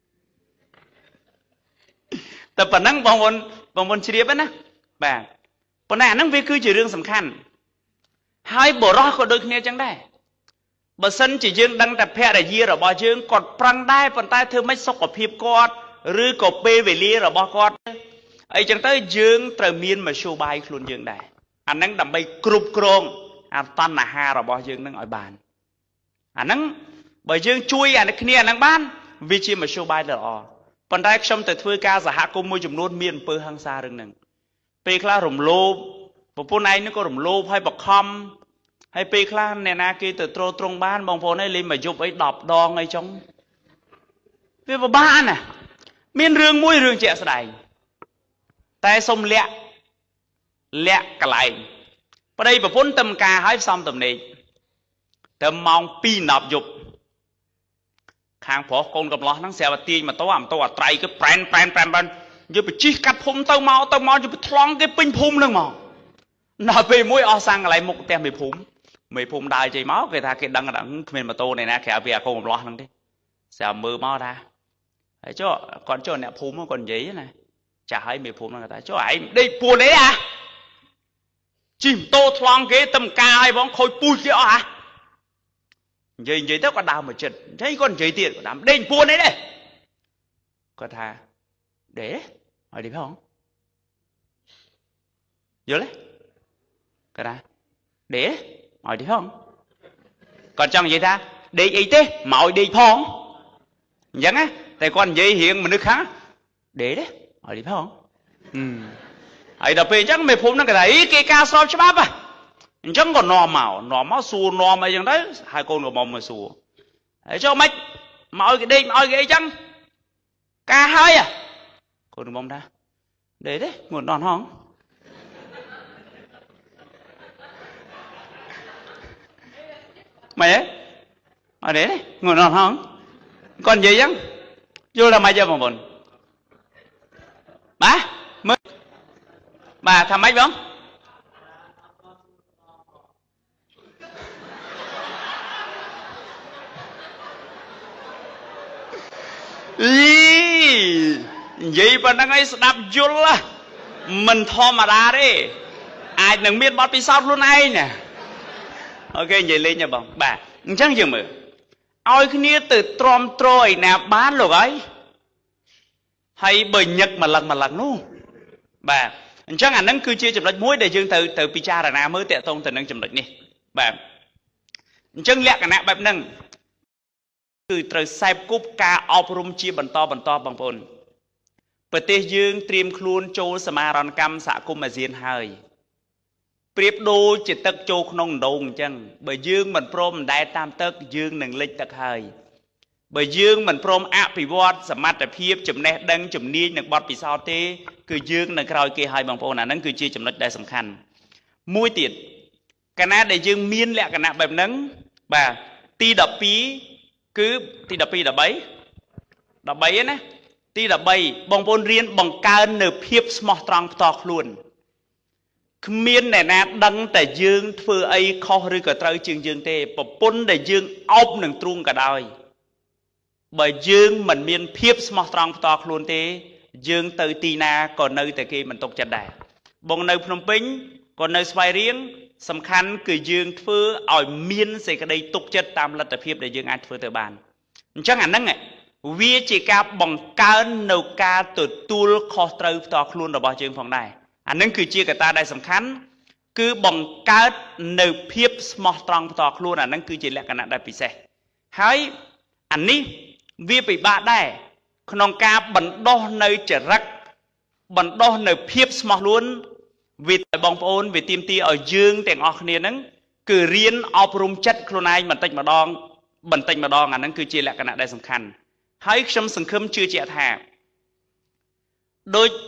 A: แต่ปนังบางวันบางวันเฉียบนะแบบปนังนั่งวิคือจีเรื่องสำคัญให้บ่รอก็ดึกเนี่ยจังได้บ่สันจีเยื่อดังแต่แพร่ได้ยีระบอเยื่อกดปรังได้ปนใต้เธอไม่สกปรกกอดหรือกบเปเวลีระบอกอดไอ้จังเต้เยื่อเติมมีนมาโชว์ใบคลุนเยื่อได้อันนั้นดำไปกรุบกรองอันตันหนาฮาระบอเยื่อนั่งอ่อยบานอันนั้นบ่เยื่อช่วยอันนี้นั่งบ้านวิจิมาโชว์ใบเดือดปนได้ชมแต่ทั่วกาสหกุมมวยจำนวนมีนเปิดหังซาเรื่องหนึ่งเปคลาหล่มโลบพวกนายนี่ก็หล่มโลบให้บักคอมให้เปคลาเนี่ยนะกีแต่ตรงตรงบ้านบางพวกนายลิมมายุบไอ้ดอบดองไอ้จงเพื่อบ้านน่ะมีนเรื่องมวยเรื่องเจ้าสดายแต่สมเละเละกะไหลประเดี๋ยวพ้นตำกาให้ซ้ำตำนี้แต่มองปีนดับยุบข้างพอคนกับล้อทั้งเสียบตีมาตัวอ่ำตัวไตรก็แปรนแปรนแปรนแปรนอยู่ไปชี้กัดพุ่มเต้าเมาเต้าเมาอยู่ไปทลองก็ปิ้งพุ่มนึงมั้งน่าไปมวยอสังอะไรมุกเต็มไปพุ่มไม่พุ่มได้ใจเมาเกิดถ้าเกิดดังดังเขมรมาโตเนี่ยนะแค่เบียร์คนกับล้อทั้งที่เสียมือเมาได้ไอ้เจ้าก่อนเจ้าเนี่ยพุ่มมันก่อนยี่นะจะให้ไม่พุ่มนั่นก็ได้เจ้าไอ้ได้ปูนเลยอ่ะจิ้มโตทลองก็ตำกาไอ้บ้องคอยปุยเกี่ยวอ่ะvậy vậy đó có đào mà chật thấy con chơi tiền của đám đền buôn đấy đây có thà để hỏi đi phải không vô đấy cái đó để hỏi đi phải không còn trong vậy ta để ý thế mọi đi phong vẫn á tại con vậy hiện mình nước khác để đấy hỏi đi phải không ừ ấy đợt về chắc mày phun nó cái đấy cái ca so cho bác à chẳng còn nò màu nò máu xù nò mà chẳng đấy hai con của mông mà xù để cho mấy mọi cái đi mọi cái chẳng ca hai à con của mông ra để đấy nguồn đòn hông mày ấy mà để đấy nguồn đòn hông còn gì chẳng vô là mày giờ mà buồn bà mới bà thầm mấy không ý vậy mà đang ấy đạp vô là mình thò mà ra đi ai đừng biết bắt bị sao luôn ai nè ok vậy lên nhaបងបាទអញ្ចឹងយើងមើលឲ្យគ្នាទៅទ្រាំទ្រឯណាបានលោកអើយហើយបើញឹកម្លឹងម្លឹងនោះបាទអញ្ចឹងអាហ្នឹងគឺជាចំណុចមួយដែលយើងទៅទៅពិចារណាមើលតាក់ទងទៅនឹងចំណុចនេះបាទអញ្ចឹងលក្ខណៈបែបហ្នឹងគឺត្រូវខ្សែគប់ការអប់រំជាបន្តបន្តបងប្អូនប្រទេសយើងត្រៀមខ្លួនចូលសមារណកម្មសហគមន៍អាស៊ានហើយប្រៀបដូចជាទឹកចូលក្នុងដងអញ្ចឹងបើយើងមិនព្រមមិនដែលតាមទឹកយើងនឹងលិចទឹកហើយបើយើងមិនព្រមអភិវឌ្ឍសមត្ថភាពចំណេះដឹងជំនាញនិងបទពិសោធន៍ទេគឺយើងនឹងក្រោយគេហើយបងប្អូនអាហ្នឹងគឺជាចំណុចដែលសំខាន់មួយទៀតកាលណាដែលយើងមានលក្ខណៈបែបហ្នឹងបាទទីដប់ពីរគឺទីដប់ពីរ ដប់បី ដប់បីណាទីដប់បី បងប្អូនរៀនបង្កើននៅភាពស្មោះត្រង់ផ្ទាល់ខ្លួនគ្មានអ្នកណាដឹងតែយើងធ្វើអីខុសឬក៏ត្រូវជាងយើងទេប្រពន្ធដែលយើងអោបនឹងទ្រូងក៏ដោយបើយើងមិនមានភាពស្មោះត្រង់ផ្ទាល់ខ្លួនទេយើងទៅទីណាក៏នៅតែគេមិនទុកចិត្តដែរបងនៅភ្នំពេញក៏នៅស្វាយរៀងសំខាន់គឺយើងធ្វើឲ្យមានសេចក្តីទុកចិត្តតាមលទ្ធភាពដែលយើងអាចធ្វើទៅបានអញ្ចឹងអាហ្នឹងវាជាការបង្កើននៅការទទួលខុសត្រូវផ្ទាល់ខ្លួនរបស់យើងផងដែរអាហ្នឹងគឺជាកត្តាដែលសំខាន់គឺបង្កើតនៅភាពស្មោះត្រង់ផ្ទាល់ខ្លួនអាហ្នឹងគឺជាលក្ខណៈដែលពិសេសហើយអានេះវាពិបាកដែរក្នុងការបណ្ដុះនៅចរិតបណ្ដុះនៅភាពស្មោះខ្លួនវាបងប្អូនវាទាមទារឲ្យយើងទាំងអស់គ្នាហ្នឹងគឺរៀនអប់រំចិត្តខ្លួនឯងបន្តិចម្ដងបន្តិចម្ដងអាហ្នឹងគឺជាលក្ខណៈដែលសំខាន់ហើយខ្ញុំសង្ឃឹមជឿជាក់ថាដូច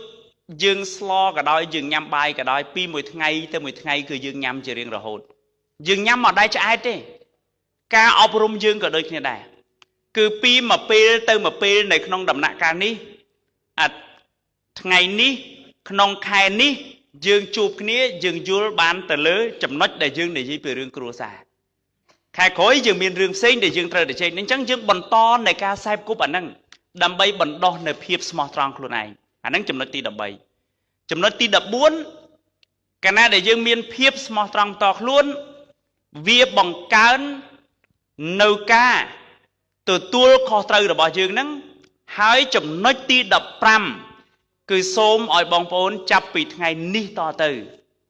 A: dương slo cả đôi dương nhâm bài cả đôi pi mùi ngày tới mùi ngày cứ dương nhâm chỉ riêng rồi hồn dương nhâm ở đây cho ai thế ca ọp rung dương cả đôi như này cứ pi mà pi tới mà pi này không đầm nặng ca ní à ngày ní không khai ní dương chụp ní dương vua bán tờ lứa chấm nốt để dương để gì về riêng cua xà khai khối dương miền riêng sinh để dương trời để chơi nên chẳng dương bẩn to này ca sai cúp bản năng đầm bay bẩn đo này phiếp small strong luôn này anh năng chấm nốt ti đầm bay chấm nốt ti đập buôn cái này để dương miền phiếp small strong to luôn vía bằng cán nâu ca từ tua kho trời rồi bỏ dương nắng hái chấm nốt ti đập pram cứ xôm ở bong phốn chắp bị ngày ní to từ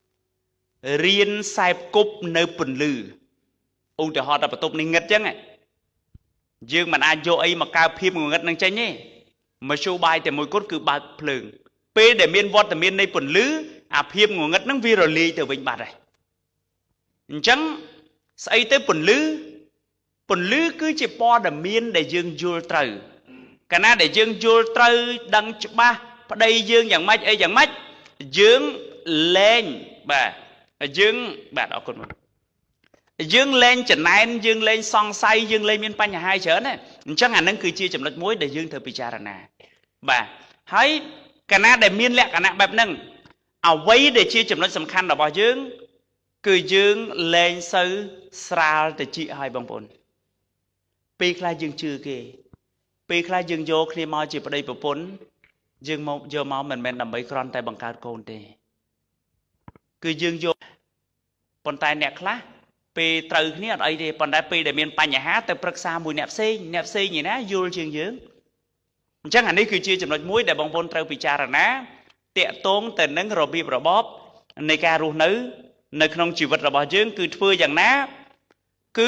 A: riêng sai cúp nơi bẩn lư ông để họ đập tục ninh ngất chứ này dương mà ai vô ấy mà cao phim người ngất năng tranh nhé mà show bài thì mỗi cốt cứ bạc phường p để miên vót để miên đây bẩn lư à phim người ngất năng vi rồi ly từ vinh bạc này chẳng xây tới bẩn lư bẩn lư cứ chỉ po để miên để dương vô trời cái na để dương vô trời đăng ba đây dương dạng mách ấy dạng mách dương lên bà dương bà đó con dương lên chẩn này dương lên song say dương lên miền Tây nhà hai chớ này chắc là nâng cứ chia chấm lệch muối để dương thờ pichara bà thấy cái na để miên lẹ cái na bẹp nâng ở vây để chia chấm lệch sầm khăn là bao dương cứ dương lên sư sral để chị hai bằng bồn pi khai dương chưa kì pi khai dương vô khi mau chỉ vào đây vào bồn dương mau giờ mau mình mình làm mấy con tay bằng cao côn tê cứ dương vô con tay nẹt lá pi từ ní ở đây thì còn đại pi để miền Tây nhà hát từ bắc xa mùi nẹp xi nẹp xi gì ná vô trường dưỡng chắc hẳn đấy cứ chia chấm nói muối để bong bồn từ pichara ná tiệ tốn từ nâng rồi bị rồi bópในการรู้nữในขนมชีวิตเราบอกdưỡng cứ phơiอย่างná cứ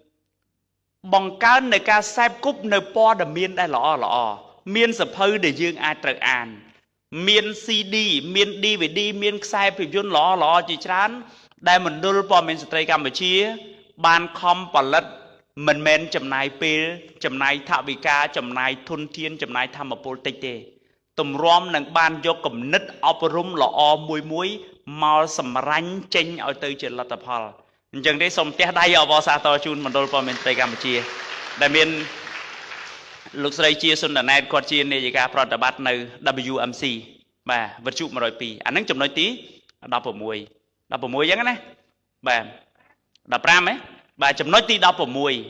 A: bằng caoในการใส่กุ๊บในปอดmiềnได้หล่อหล่อmiền sập hơi để dương ai tự an miền xê đê miền đê vê đê miền sai phim yến lọ lọ chỉ chán đây mình đưa vào miền Tây Campuchia ban com bảo lật mình men chấm này p chấm này thạo vị ca chấm này thôn thiên chấm này tham một politic tê tụm rom nâng ban vô cầm nứt operum lọ muối muối màu sầm ranh chênh ở từ trên lạt thapal chẳng để xong té đây ở vào sa to chun mình đưa vào miền Tây Campuchia đại miền lúc đây chia xuân là nay còn chia này gì cả prot bat nơi W M C mà vật trụ mà rồi pi anh nâng chấm nói tí đọc ở mùi đọc ở mùi giống này bà đọc ram ấy bà chấm nói tí đọc ở mùi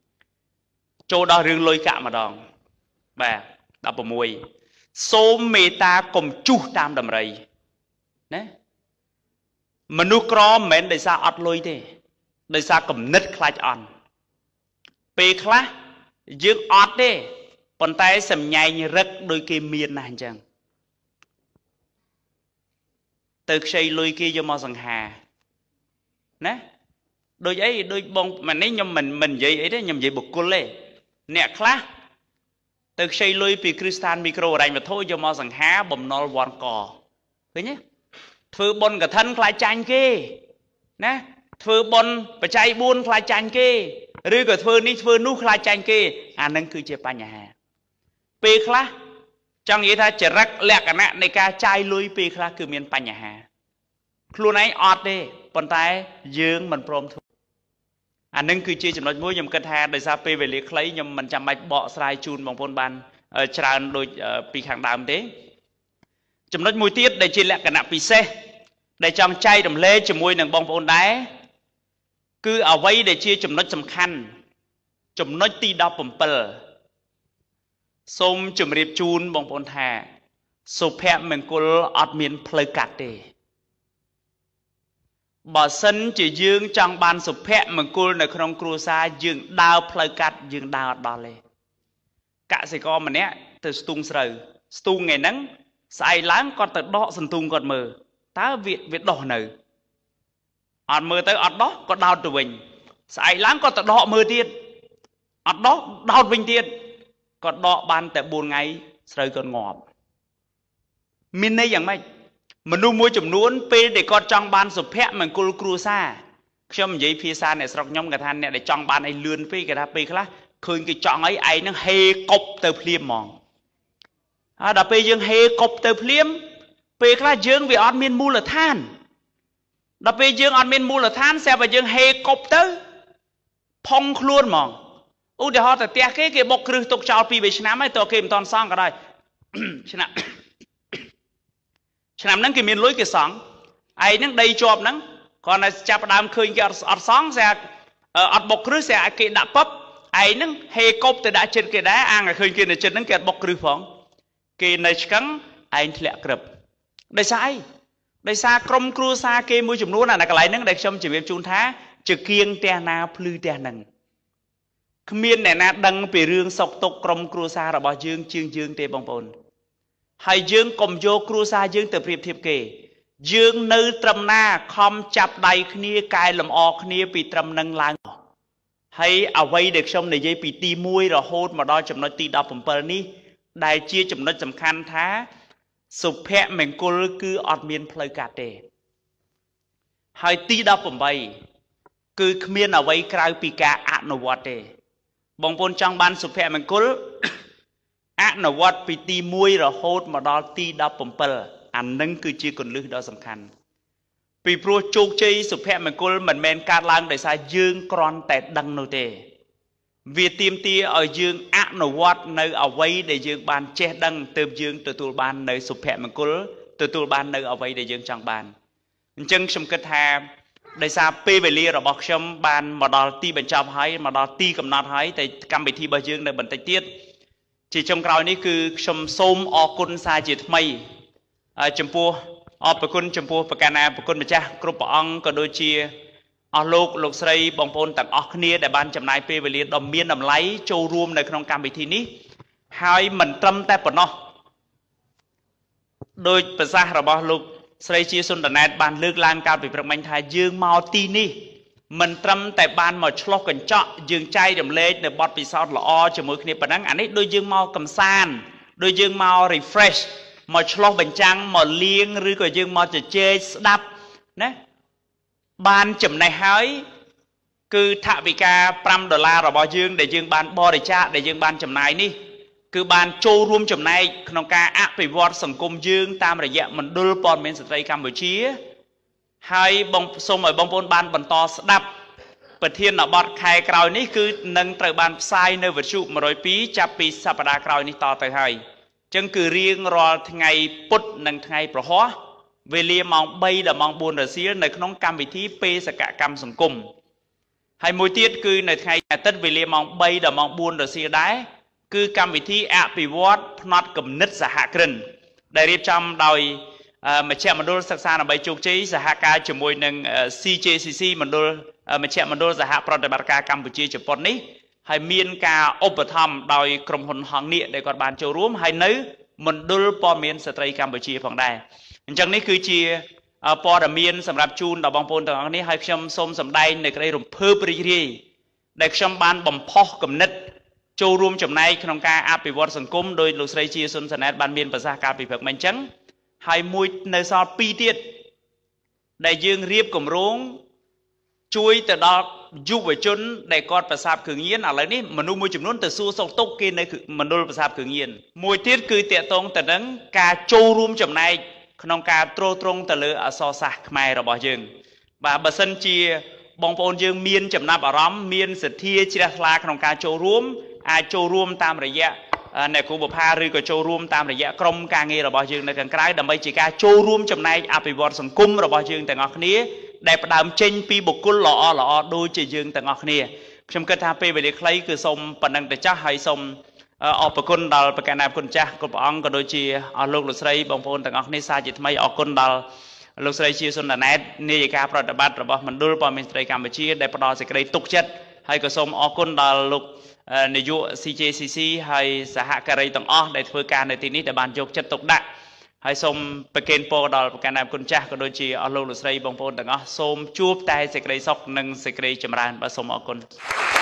A: chỗ đó riêng lôi cả mà đòn bà đọc ở mùi số mê ta cùng chú tam đầm rầy nè mà nu cro mến để xa ọt lôi thế để xa cầm nứt khai on pi khai dương ọt đi còn tay sầm nhảy như rất đôi kia miền này chẳng từ xây lôi kia cho mò sằng hà nè đôi ấy đôi bông mà nếu nhầm mình mình vậy ấy đấy nhầm vậy bực cô lê nè khá từ xây lôi pi kristal micro đây mà thôi cho mò sằng hà bầm nol vòn cò thấy nhé thưa bồn cả thân khai chanh kia nè thưa bồn phải chạy buôn khai chanh kia rồi cả thưa ní thưa nút khai chanh kia à nâng cứ chế pa nhà hà pi khá trong vậy ta chỉ rắc lẹ cả nèในการchạy lôi pi khá cứ miền pa nhà hà luôn ấy ọt đi còn tay dương mình prom thôi anh nâng cứ chia chấm nói mũi nhầm cân hà để sao pi về liệt lấy nhầm mình chăm bạch bọ sai chun bằng phôn ban tràn đôi pi hàng đàm thế chấm nói mũi tiết để chia lẹ cả nè pi xe để trong chay đầm lê chấm mũi nâng bong phôn đáy cứ ở vây để chia chấm nói chấm khăn chấm nói ti đau bầm bờ xôm chấm riệp chun bằng phôn hà sụp hẹ mình cô ọt miền phơi cát đi bỏ sân chỉ dương trong ban sụp hẹ mình côในក្នុងគ្រួសារយើងដើរផ្លូវកាត់យើងដើរអត់ដល់ទេកសិករម្នាក់ទៅស្ទូងស្រូវស្ទូងថ្ងៃហ្នឹងស្អែកឡើងគាត់ទៅដកសន្ទូងគាត់មើលតើវាវាដោះនៅអត់មើលទៅអត់ដោះគាត់ដោតទៅវិញស្អែកឡើងគាត់ទៅដកមើលទៀតអត់ដោះដោតវិញទៀតគាត់ដកបានតែbốnថ្ងៃស្រូវគាត់ងាប់មានន័យយ៉ាងម៉េចមនុស្សមួយចំនួនពេលដែលគាត់ចង់បានសុភមង្គលគ្រួសារខ្ញុំនិយាយភាសាអ្នកស្រុកខ្ញុំគាត់ថាអ្នកដែលចង់បានឲ្យលឿនពេកគាត់ថាពេលខ្លះឃើញគេចង់ឲ្យឯងនឹងហេកប់ទៅភ្លាមហ្មងហើយដល់ពេលយើងហេកប់ទៅភ្លាមពេលខ្លះយើងវាអត់មានមូលដ្ឋានដល់ពេលយើងអត់មានមូលដ្ឋានស្រាប់តែយើងហេកប់ទៅផុងខ្លួនហ្មងឧទាហរណ៍តែផ្ទះគេគេបុកគ្រឹះទុកចោលពីរបីឆ្នាំហើយតើគេមិនតន់សង់ក៏ដោយឆ្នាំឆ្នាំហ្នឹងគេមានលុយគេសង់ឯហ្នឹងដីជាប់ហ្នឹងគ្រាន់តែចាប់ដើមឃើញគេអត់អត់សង់ស្រាប់អត់បុកគ្រឹះស្រាប់គេដាក់ពឹបឯហ្នឹងហេកប់ទៅដាក់ចិត្តគេដែរអាងឲ្យឃើញគេនៅចិត្តហ្នឹងគេអត់បុកគ្រឹះផងគេនៅឆ្កឹងឯងធ្លាក់ក្រឹបដោយសារអីដោយសារក្រុមគ្រួសារគេមួយចំនួនអាកន្លែងហ្នឹងដែលខ្ញុំជម្រាបជូនថាជាគៀងផ្ទះណាភ្លឺផ្ទះហ្នឹងគ្មានអ្នកណាដឹងពីរឿងសុខទុក្ខក្រុមគ្រួសាររបស់យើងជាងយើងទេបងប្អូនហើយយើងកុំយកគ្រួសារយើងទៅប្រៀបធៀបគេយើងនៅត្រឹមណាខំចាប់ដៃគ្នាកែលម្អគ្នាពីត្រឹមនឹងឡើងហើយអ្វីដែលខ្ញុំនិយាយពីទីមួយរហូតមកដល់ចំណុចទីដប់bảyនេះដែលជាចំណុចសំខាន់ថាសុភមង្គលគឺអត់មានផ្លូវកាត់ទេហើយទីដប់bảyគឺគ្មានអ្វីក្រៅពីការអនុវត្តទេបងប្អូនចង់បានសុភមង្គលអនុវត្តពីទីមួយរហូតមកដល់ទីដប់bảyអានឹងគឺជាគន្លឹះដ៏សំខាន់ពីព្រោះជោគជ័យសុភមង្គលមិនមែនកើតឡើងដោយសារយើងគ្រាន់តែដឹងនោះទេវាទាមទារឲ្យយើងអនុវត្តនៅអ្វីដែលយើងបានចេះដឹងទើបយើងទទួលបាននៅសុភមង្គលទទួលបាននៅអ្វីដែលយើងចង់បានអញ្ចឹងខ្ញុំគិតថាដោយសារពេលវេលារបស់ខ្ញុំបានមកដល់ទីបញ្ចប់ហើយមកដល់ទីកំណត់ហើយតែកម្មវិធីរបស់យើងនៅបន្តិចទៀតជាចុងក្រោយនេះគឺខ្ញុំសូមអរគុណសារជាថ្មីចំពោះអរគុណចំពោះប្រកាសណាប្រគុណម្ចាស់គ្រប់ព្រះអង្គក៏ដូចជាអស់លោកលោកស្រីបងប្អូនទាំងអស់គ្នាដែលបានចំណាយពេលវេលាដ៏មានតម្លៃចូលរួមនៅក្នុងកម្មវិធីនេះហើយមិនត្រឹមតែប៉ុណ្ណោះដោយប្រសាសន៍របស់លោកស្រីជាសុនតណែតបានលើកឡើងកាលពីព្រឹកមិញថាយើងមកទីនេះមិនត្រឹមតែបានមកឆ្លោះកញ្ចក់យើងចែករំលែកនៅបទពិសោធន៍ល្អជាមួយគ្នាប៉ុណ្ណឹងអានេះដូចយើងមកកំសាន្តដូចយើងមក refresh មកឆ្លោះបញ្ចាំងមកលៀងឬក៏យើងមកជជែកស្ដាប់ណាបានចំណេះហើយគឺថវិកា5ដុល្លាររបស់យើងដែលយើងបានបរិច្ចាគដែលយើងបានចំណាយនេះគឺបានចូលរួមចំណែកក្នុងការអភិវឌ្ឍសង្គមយើងតាមរយៈមណ្ឌលព័ត៌មានស្ត្រីកម្ពុជាហើយបងសូមឲ្យបងប្អូនបានបន្តស្ដាប់ប្រធានបទខែក្រោយនេះគឺនឹងត្រូវបានផ្សាយនៅវិទ្យុmột không haiចាប់ពីសប្តាហ៍ក្រោយនេះតទៅហើយអញ្ចឹងគឺរៀងរាល់ថ្ងៃពុធនិងថ្ងៃប្រហ័សវេលាម៉ោង3ដល់ម៉ោង4រសៀលនៅក្នុងកម្មវិធីបេសកកម្មសង្គមហើយមួយទៀតគឺនៅថ្ងៃអាទិត្យវេលាម៉ោង3ដល់ម៉ោង4រសៀលដែរគឺកម្មវិធីអភិវឌ្ឍផ្នែកគំនិតសហគ្រិនដែលរៀបចំដោយមជ្ឈមណ្ឌលសិក្សាដើម្បីជោគជ័យសហការជាមួយនឹង C J C C មណ្ឌលមជ្ឈមណ្ឌលសហប្រតិបត្តិការកម្ពុជាជប៉ុននេះហើយមានការឧបត្ថម្ភដោយក្រុមហ៊ុនហងនៀកដែលគាត់បានចូលរួមហើយនៅមណ្ឌលព័ត៌មានស្ត្រីកម្ពុជាផងដែរអញ្ចឹងនេះគឺជាព័ត៌មានសម្រាប់ជូនដល់បងប្អូនទាំងអស់គ្នាហើយខ្ញុំសូមសម្ដែងនៅក្តីរំភើបរីករាយដែលខ្ញុំបានបំផុសគំនិតចូលរួមចំណែកក្នុងការអភិវឌ្ឍសង្គមដោយលោកស្រីជាសុនសាណែតបានមានប្រសាសន៍កាលពីព្រឹកមិញអញ្ចឹងហើយមួយនៅសល់ពីរទៀតដែលយើងរៀបគម្រោងជួយទៅដល់យុវជនដែលគាត់ប្រសាបគ្រឿងញៀនឥឡូវនេះមនុស្សមួយចំនួនទៅសួរសុខទុក្ខគេនៅមណ្ឌលប្រសាបគ្រឿងញៀនមួយទៀតគឺតាកតងទៅនឹងការចូលរួមចំណែកក្នុងការទ្រទ្រង់ទៅលើអក្សរសាស្ត្រខ្មែររបស់យើងបាទបើសិនជាបងប្អូនយើងមានចំណាប់អារម្មណ៍មានសទ្ធាជ្រះថ្លាក្នុងការចូលរួមអាចចូលរួមតាមរយៈអ្នកគ្រូបុប្ផាឬក៏ចូលរួមតាមរយៈក្រុមការងាររបស់យើងនៅខាងក្រៅដើម្បីជាការចូលរួមចំណែកអភិវឌ្ឍសង្គមរបស់យើងទាំងអស់គ្នាដែលផ្ដើមចេញពីបុគ្គលល្អល្អដូចជាយើងទាំងអស់គ្នាខ្ញុំគិតថាពេលវេលាខ្លីគឺសូមប៉ុណ្ណឹងទៅចាស់ហើយសូមអរគុណដល់ប្រកាសណាគុណចាស់គ្រប់ព្រះអង្គក៏ដូចជាអស់លោកលោកស្រីបងប្អូនទាំងអស់គ្នាសារជាថ្មីអរគុណដល់លោកស្រីជាសុនដាណែតនាយិកាប្រតិបត្តិរបស់មណ្ឌលព័ត៌មានស្ត្រីកម្ពុជាដែលផ្ដល់សេចក្តីទុកចិត្តហើយក៏សូមអរគុណដល់លោកនាយក C J C C ហើយសហការីទាំងអស់ដែលធ្វើការនៅទីនេះដែលបានយកចិត្តទុកដាក់ហើយសូមប្រគេនពរដល់ប្រកាសណាគុណចាស់ក៏ដូចជាអស់លោកលោកស្រីបងប្អូនទាំងអស់សូមជួបតែសេចក្តីសុខនិងសេចក្តីចម្រើនបាទសូមអរគុណ